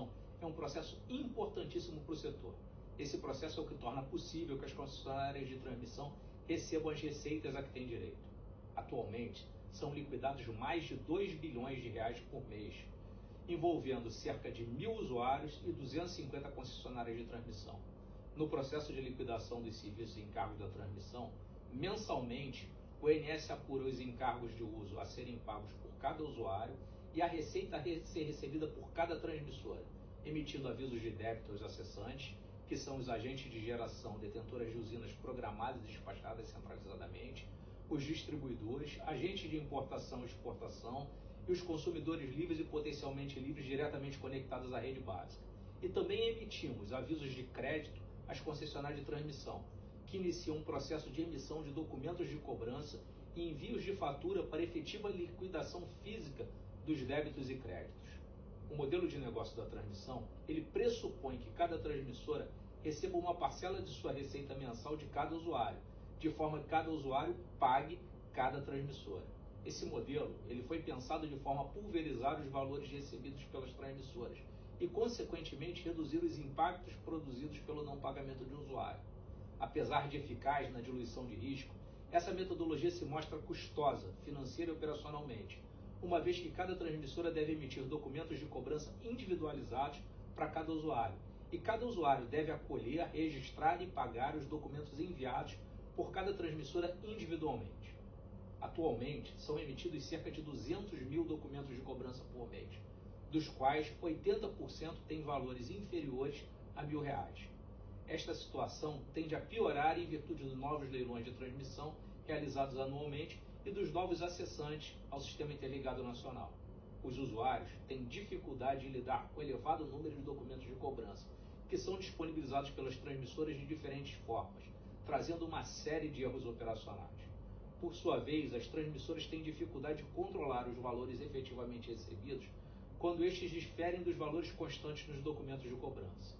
S14: é um processo importantíssimo para o setor. Esse processo é o que torna possível que as concessionárias de transmissão recebam as receitas a que têm direito. Atualmente, são liquidados mais de 2 bilhões de reais por mês, envolvendo cerca de 1.000 usuários e 250 concessionárias de transmissão. No processo de liquidação dos serviços e encargos da transmissão, mensalmente, o ONS apura os encargos de uso a serem pagos por cada usuário e a receita a ser recebida por cada transmissora, emitindo avisos de débito aos acessantes, que são os agentes de geração detentoras de usinas programadas e despachadas centralizadamente, os distribuidores, agentes de importação e exportação e os consumidores livres e potencialmente livres diretamente conectados à rede básica. E também emitimos avisos de crédito às concessionárias de transmissão, que iniciam um processo de emissão de documentos de cobrança e envios de fatura para efetiva liquidação física dos débitos e créditos. O modelo de negócio da transmissão, ele pressupõe que cada transmissora receba uma parcela de sua receita mensal de cada usuário, de forma que cada usuário pague cada transmissora. Esse modelo, ele foi pensado de forma a pulverizar os valores recebidos pelas transmissoras e, consequentemente, reduzir os impactos produzidos pelo não pagamento de usuário. Apesar de eficaz na diluição de risco, essa metodologia se mostra custosa, financeira e operacionalmente, uma vez que cada transmissora deve emitir documentos de cobrança individualizados para cada usuário, e cada usuário deve acolher, registrar e pagar os documentos enviados por cada transmissora individualmente. Atualmente, são emitidos cerca de 200.000 documentos de cobrança por mês, dos quais 80% têm valores inferiores a R$1.000. Esta situação tende a piorar em virtude dos novos leilões de transmissão realizados anualmente e dos novos acessantes ao Sistema Interligado Nacional. Os usuários têm dificuldade em lidar com o elevado número de documentos de cobrança, que são disponibilizados pelas transmissoras de diferentes formas, trazendo uma série de erros operacionais. Por sua vez, as transmissoras têm dificuldade de controlar os valores efetivamente recebidos quando estes diferem dos valores constantes nos documentos de cobrança.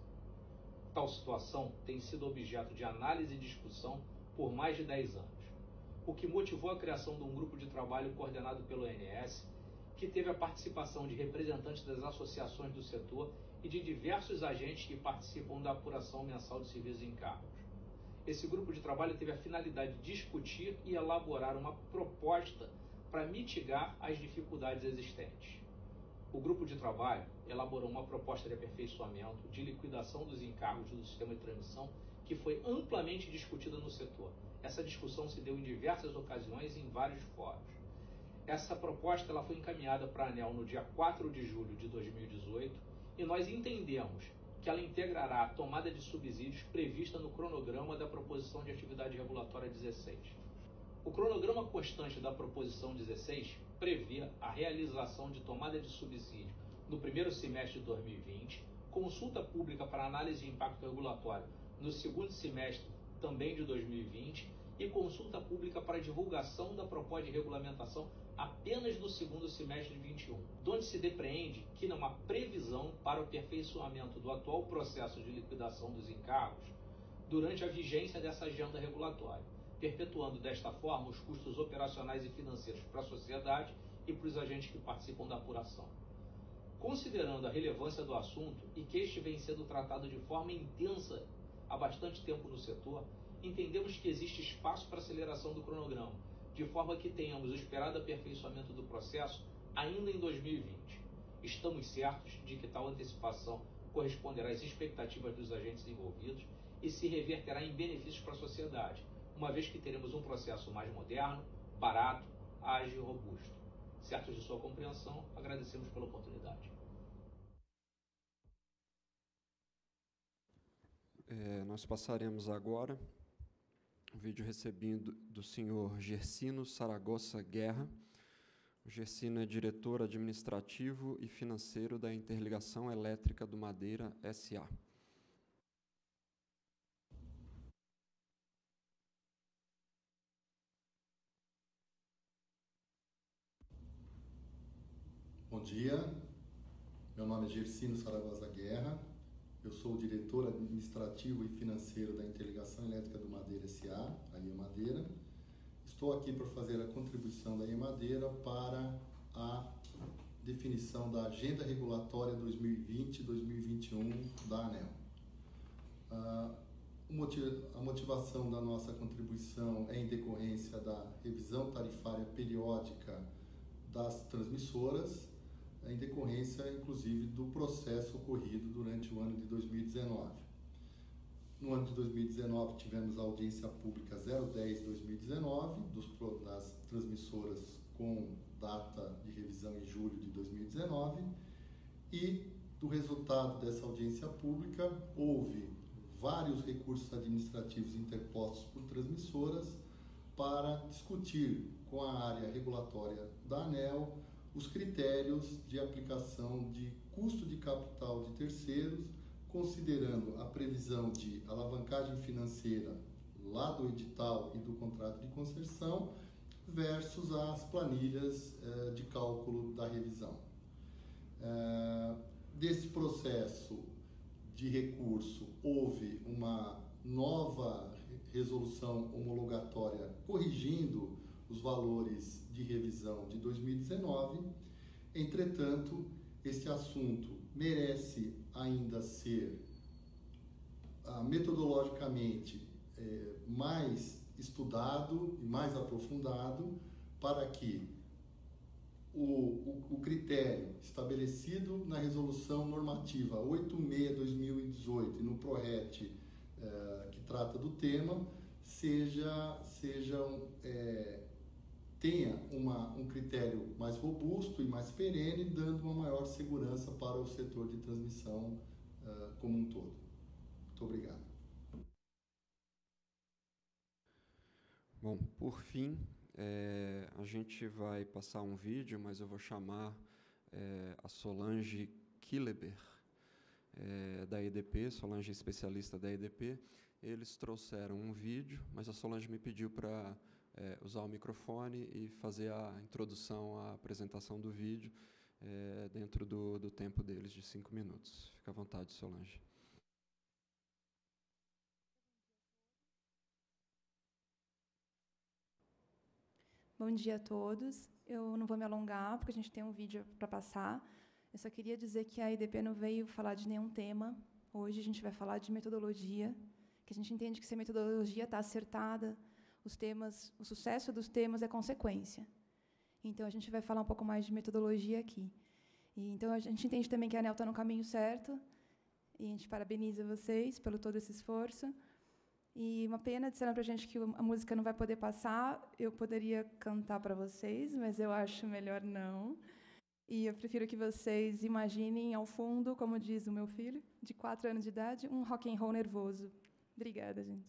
S14: Tal situação tem sido objeto de análise e discussão por mais de 10 anos, o que motivou a criação de um grupo de trabalho coordenado pelo ONS, que teve a participação de representantes das associações do setor e de diversos agentes que participam da apuração mensal de serviços e encargos. Esse grupo de trabalho teve a finalidade de discutir e elaborar uma proposta para mitigar as dificuldades existentes. O grupo de trabalho elaborou uma proposta de aperfeiçoamento de liquidação dos encargos do sistema de transmissão que foi amplamente discutida no setor. Essa discussão se deu em diversas ocasiões e em vários fóruns. Essa proposta ela foi encaminhada para a ANEEL no dia 4 de julho de 2018 e nós entendemos que ela integrará a tomada de subsídios prevista no cronograma da Proposição de Atividade Regulatória 16. O cronograma constante da Proposição 16 prevê a realização de tomada de subsídio no primeiro semestre de 2020, consulta pública para análise de impacto regulatório no segundo semestre também de 2020 e consulta pública para divulgação da proposta de regulamentação apenas no segundo semestre de 2021, onde se depreende que não há previsão para o aperfeiçoamento do atual processo de liquidação dos encargos durante a vigência dessa agenda regulatória, perpetuando desta forma os custos operacionais e financeiros para a sociedade e para os agentes que participam da apuração. Considerando a relevância do assunto e que este vem sendo tratado de forma intensa há bastante tempo no setor, entendemos que existe espaço para aceleração do cronograma, de forma que tenhamos o esperado aperfeiçoamento do processo ainda em 2020. Estamos certos de que tal antecipação corresponderá às expectativas dos agentes envolvidos e se reverterá em benefícios para a sociedade, uma vez que teremos um processo mais moderno, barato, ágil e robusto. Certos de sua compreensão, agradecemos pela oportunidade.
S1: Nós passaremos agora o vídeo recebido do senhor Gersino Saragossa Guerra. O Gersino é diretor administrativo e financeiro da Interligação Elétrica do Madeira S.A.
S15: Bom dia, meu nome é Gersino Saragossa Guerra, eu sou o diretor administrativo e financeiro da Interligação Elétrica do Madeira S.A., a IEMadeira. Estou aqui para fazer a contribuição da IEMadeira para a definição da Agenda Regulatória 2020-2021 da ANEEL. A motivação da nossa contribuição é em decorrência da revisão tarifária periódica das transmissoras, em decorrência, inclusive, do processo ocorrido durante o ano de 2019. No ano de 2019, tivemos a audiência pública 010-2019, das transmissoras com data de revisão em julho de 2019, e do resultado dessa audiência pública, houve vários recursos administrativos interpostos por transmissoras para discutir com a área regulatória da ANEEL os critérios de aplicação de custo de capital de terceiros, considerando a previsão de alavancagem financeira lá do edital e do contrato de concessão versus as planilhas de cálculo da revisão. Desse processo de recurso, houve uma nova resolução homologatória corrigindo os valores de revisão de 2019. Entretanto, este assunto merece ainda ser metodologicamente mais estudado e mais aprofundado para que o critério estabelecido na resolução normativa 86/2018 e no PRORET que trata do tema tenha um critério mais robusto e mais perene, dando uma maior segurança para o setor de transmissão como um todo. Muito obrigado.
S1: Bom, por fim, a gente vai passar um vídeo, mas eu vou chamar a Solange Killeber, da EDP, Solange especialista da EDP. Eles trouxeram um vídeo, mas a Solange me pediu para usar o microfone e fazer a introdução, a apresentação do vídeo dentro do tempo deles, de 5 minutos. Fica à vontade, Solange.
S16: Bom dia a todos. Eu não vou me alongar, porque a gente tem um vídeo para passar. Eu só queria dizer que a EDP não veio falar de nenhum tema. Hoje a gente vai falar de metodologia, que a gente entende que se a metodologia está acertada, o sucesso dos temas é consequência. Então, a gente vai falar um pouco mais de metodologia aqui. Então, a gente entende também que a ANEEL está no caminho certo, e a gente parabeniza vocês pelo todo esse esforço. E uma pena, disseram para a gente que a música não vai poder passar. Eu poderia cantar para vocês, mas eu acho melhor não. E eu prefiro que vocês imaginem ao fundo, como diz o meu filho, de 4 anos de idade, um rock and roll nervoso. Obrigada, gente.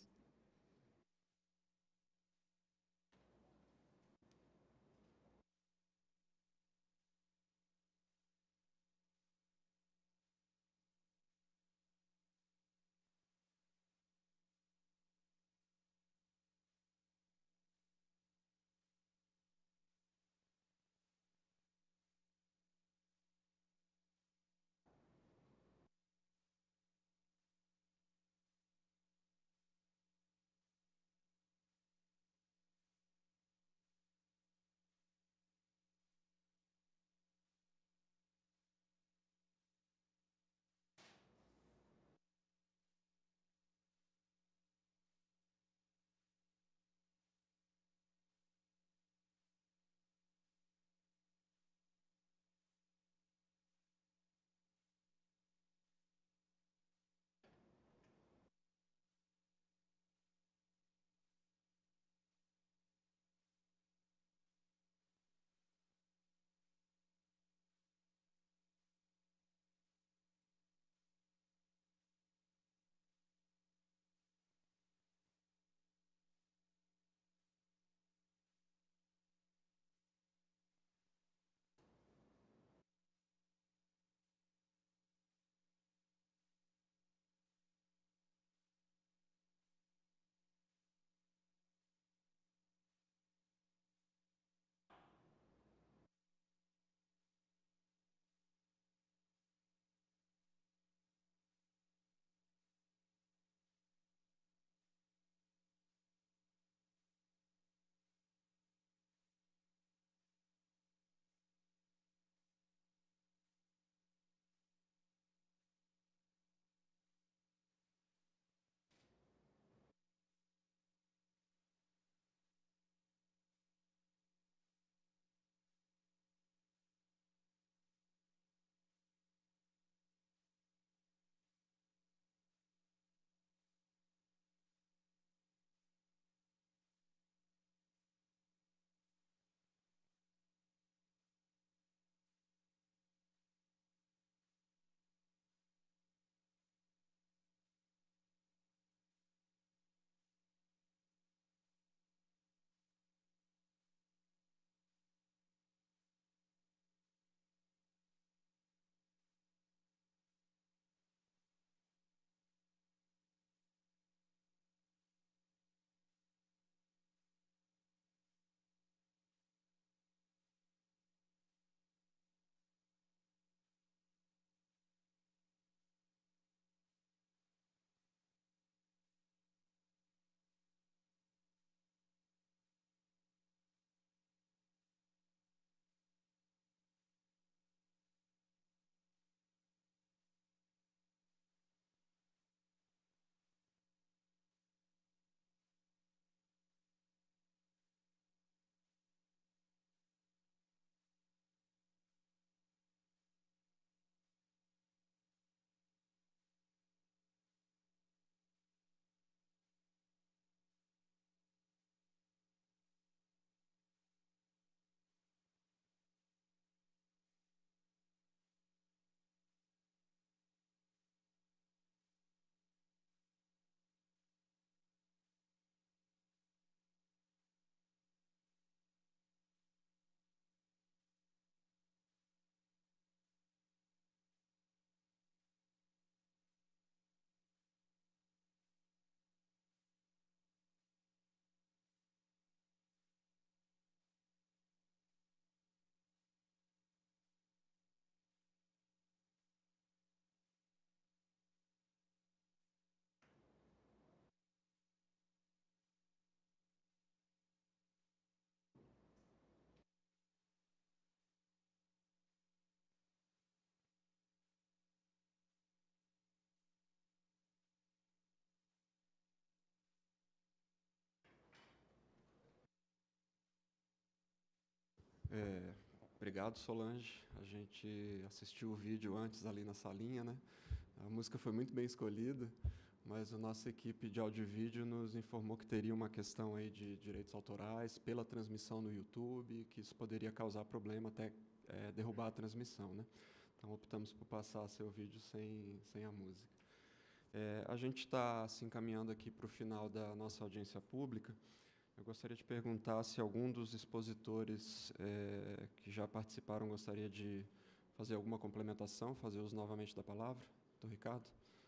S1: Obrigado, Solange. A gente assistiu o vídeo antes ali na salinha, né? A música foi muito bem escolhida, mas a nossa equipe de áudio e vídeo nos informou que teria uma questão aí de direitos autorais pela transmissão no YouTube, que isso poderia causar problema até derrubar a transmissão, né? Então, optamos por passar seu vídeo sem a música. A gente está se encaminhando aqui para o final da nossa audiência pública. Eu gostaria de perguntar se algum dos expositores que já participaram gostaria de fazer alguma complementação, fazer uso novamente da palavra. Doutor Ricardo?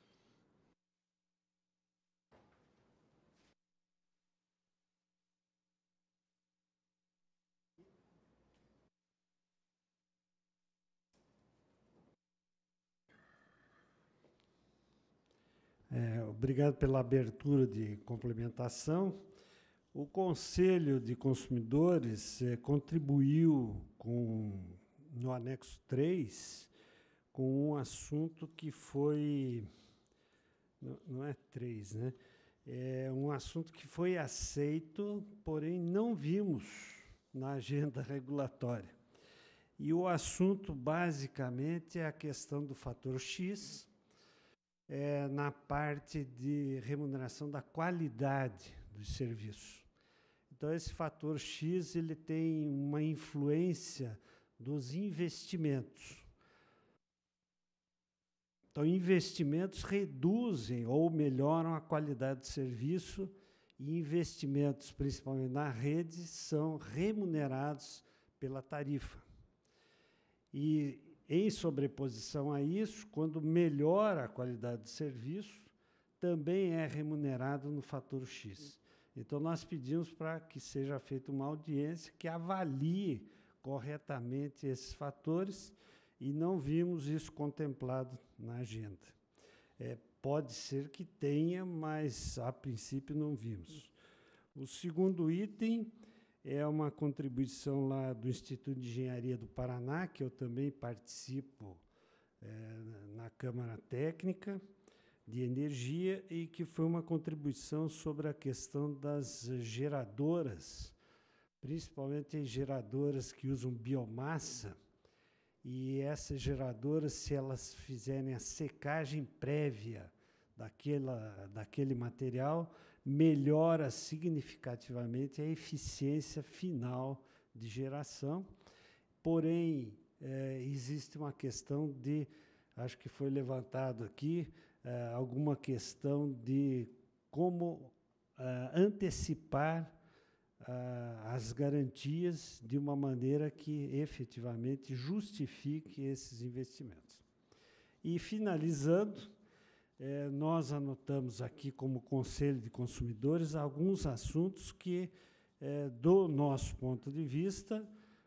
S5: Obrigado pela abertura de complementação. O Conselho de Consumidores contribuiu no anexo 3 com um assunto que foi... Não é 3, né? É um assunto que foi aceito, porém não vimos na agenda regulatória. E o assunto, basicamente, é a questão do fator X, na parte de remuneração da qualidade dos serviços. Então, esse fator X ele tem uma influência dos investimentos. Então, investimentos reduzem ou melhoram a qualidade do serviço e investimentos, principalmente na rede, são remunerados pela tarifa. E, em sobreposição a isso, quando melhora a qualidade do serviço, também é remunerado no fator X. Então, nós pedimos para que seja feita uma audiência que avalie corretamente esses fatores e não vimos isso contemplado na agenda. Pode ser que tenha, mas, a princípio, não vimos. O segundo item é uma contribuição lá do Instituto de Engenharia do Paraná, que eu também participo na Câmara Técnica de Energia, e que foi uma contribuição sobre a questão das geradoras, principalmente as geradoras que usam biomassa, e essas geradoras, se elas fizerem a secagem prévia daquele material, melhora significativamente a eficiência final de geração. Porém, existe uma questão de, acho que foi levantado aqui, alguma questão de como antecipar as garantias de uma maneira que efetivamente justifique esses investimentos. E, finalizando, nós anotamos aqui, como Conselho de Consumidores, alguns assuntos que, do nosso ponto de vista,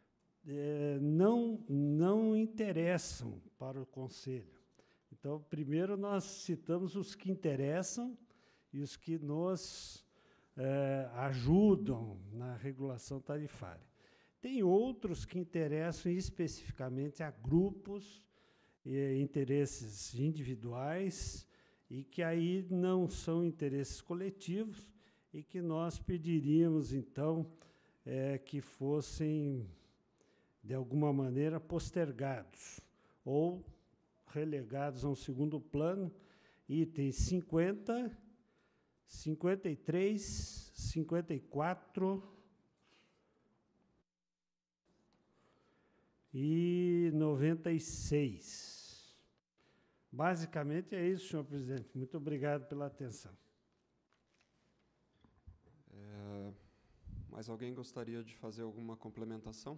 S5: não interessam para o Conselho. Então, primeiro, nós citamos os que interessam e os que nos ajudam na regulação tarifária. Tem outros que interessam especificamente a grupos e interesses individuais, e que aí não são interesses coletivos, e que nós pediríamos, então, que fossem, de alguma maneira, postergados ou relegados a um segundo plano. Itens 50, 53, 54 e 96. Basicamente é isso, senhor presidente. Muito obrigado pela atenção.
S1: Mais alguém gostaria de fazer alguma complementação?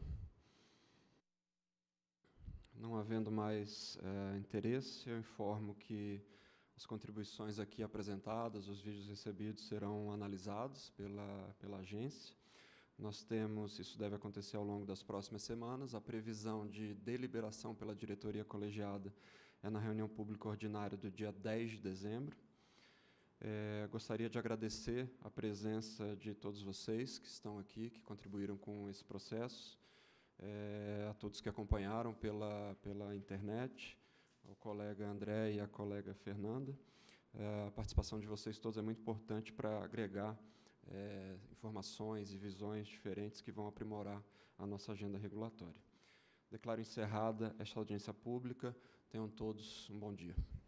S1: Não havendo mais interesse, eu informo que as contribuições aqui apresentadas, os vídeos recebidos, serão analisados pela agência. Nós temos, isso deve acontecer ao longo das próximas semanas, a previsão de deliberação pela diretoria colegiada na reunião pública ordinária do dia 10 de dezembro. Gostaria de agradecer a presença de todos vocês que estão aqui, que contribuíram com esse processo, a todos que acompanharam pela internet, ao colega André e à colega Fernanda. A participação de vocês todos é muito importante para agregar informações e visões diferentes que vão aprimorar a nossa agenda regulatória. Declaro encerrada esta audiência pública. Tenham todos um bom dia.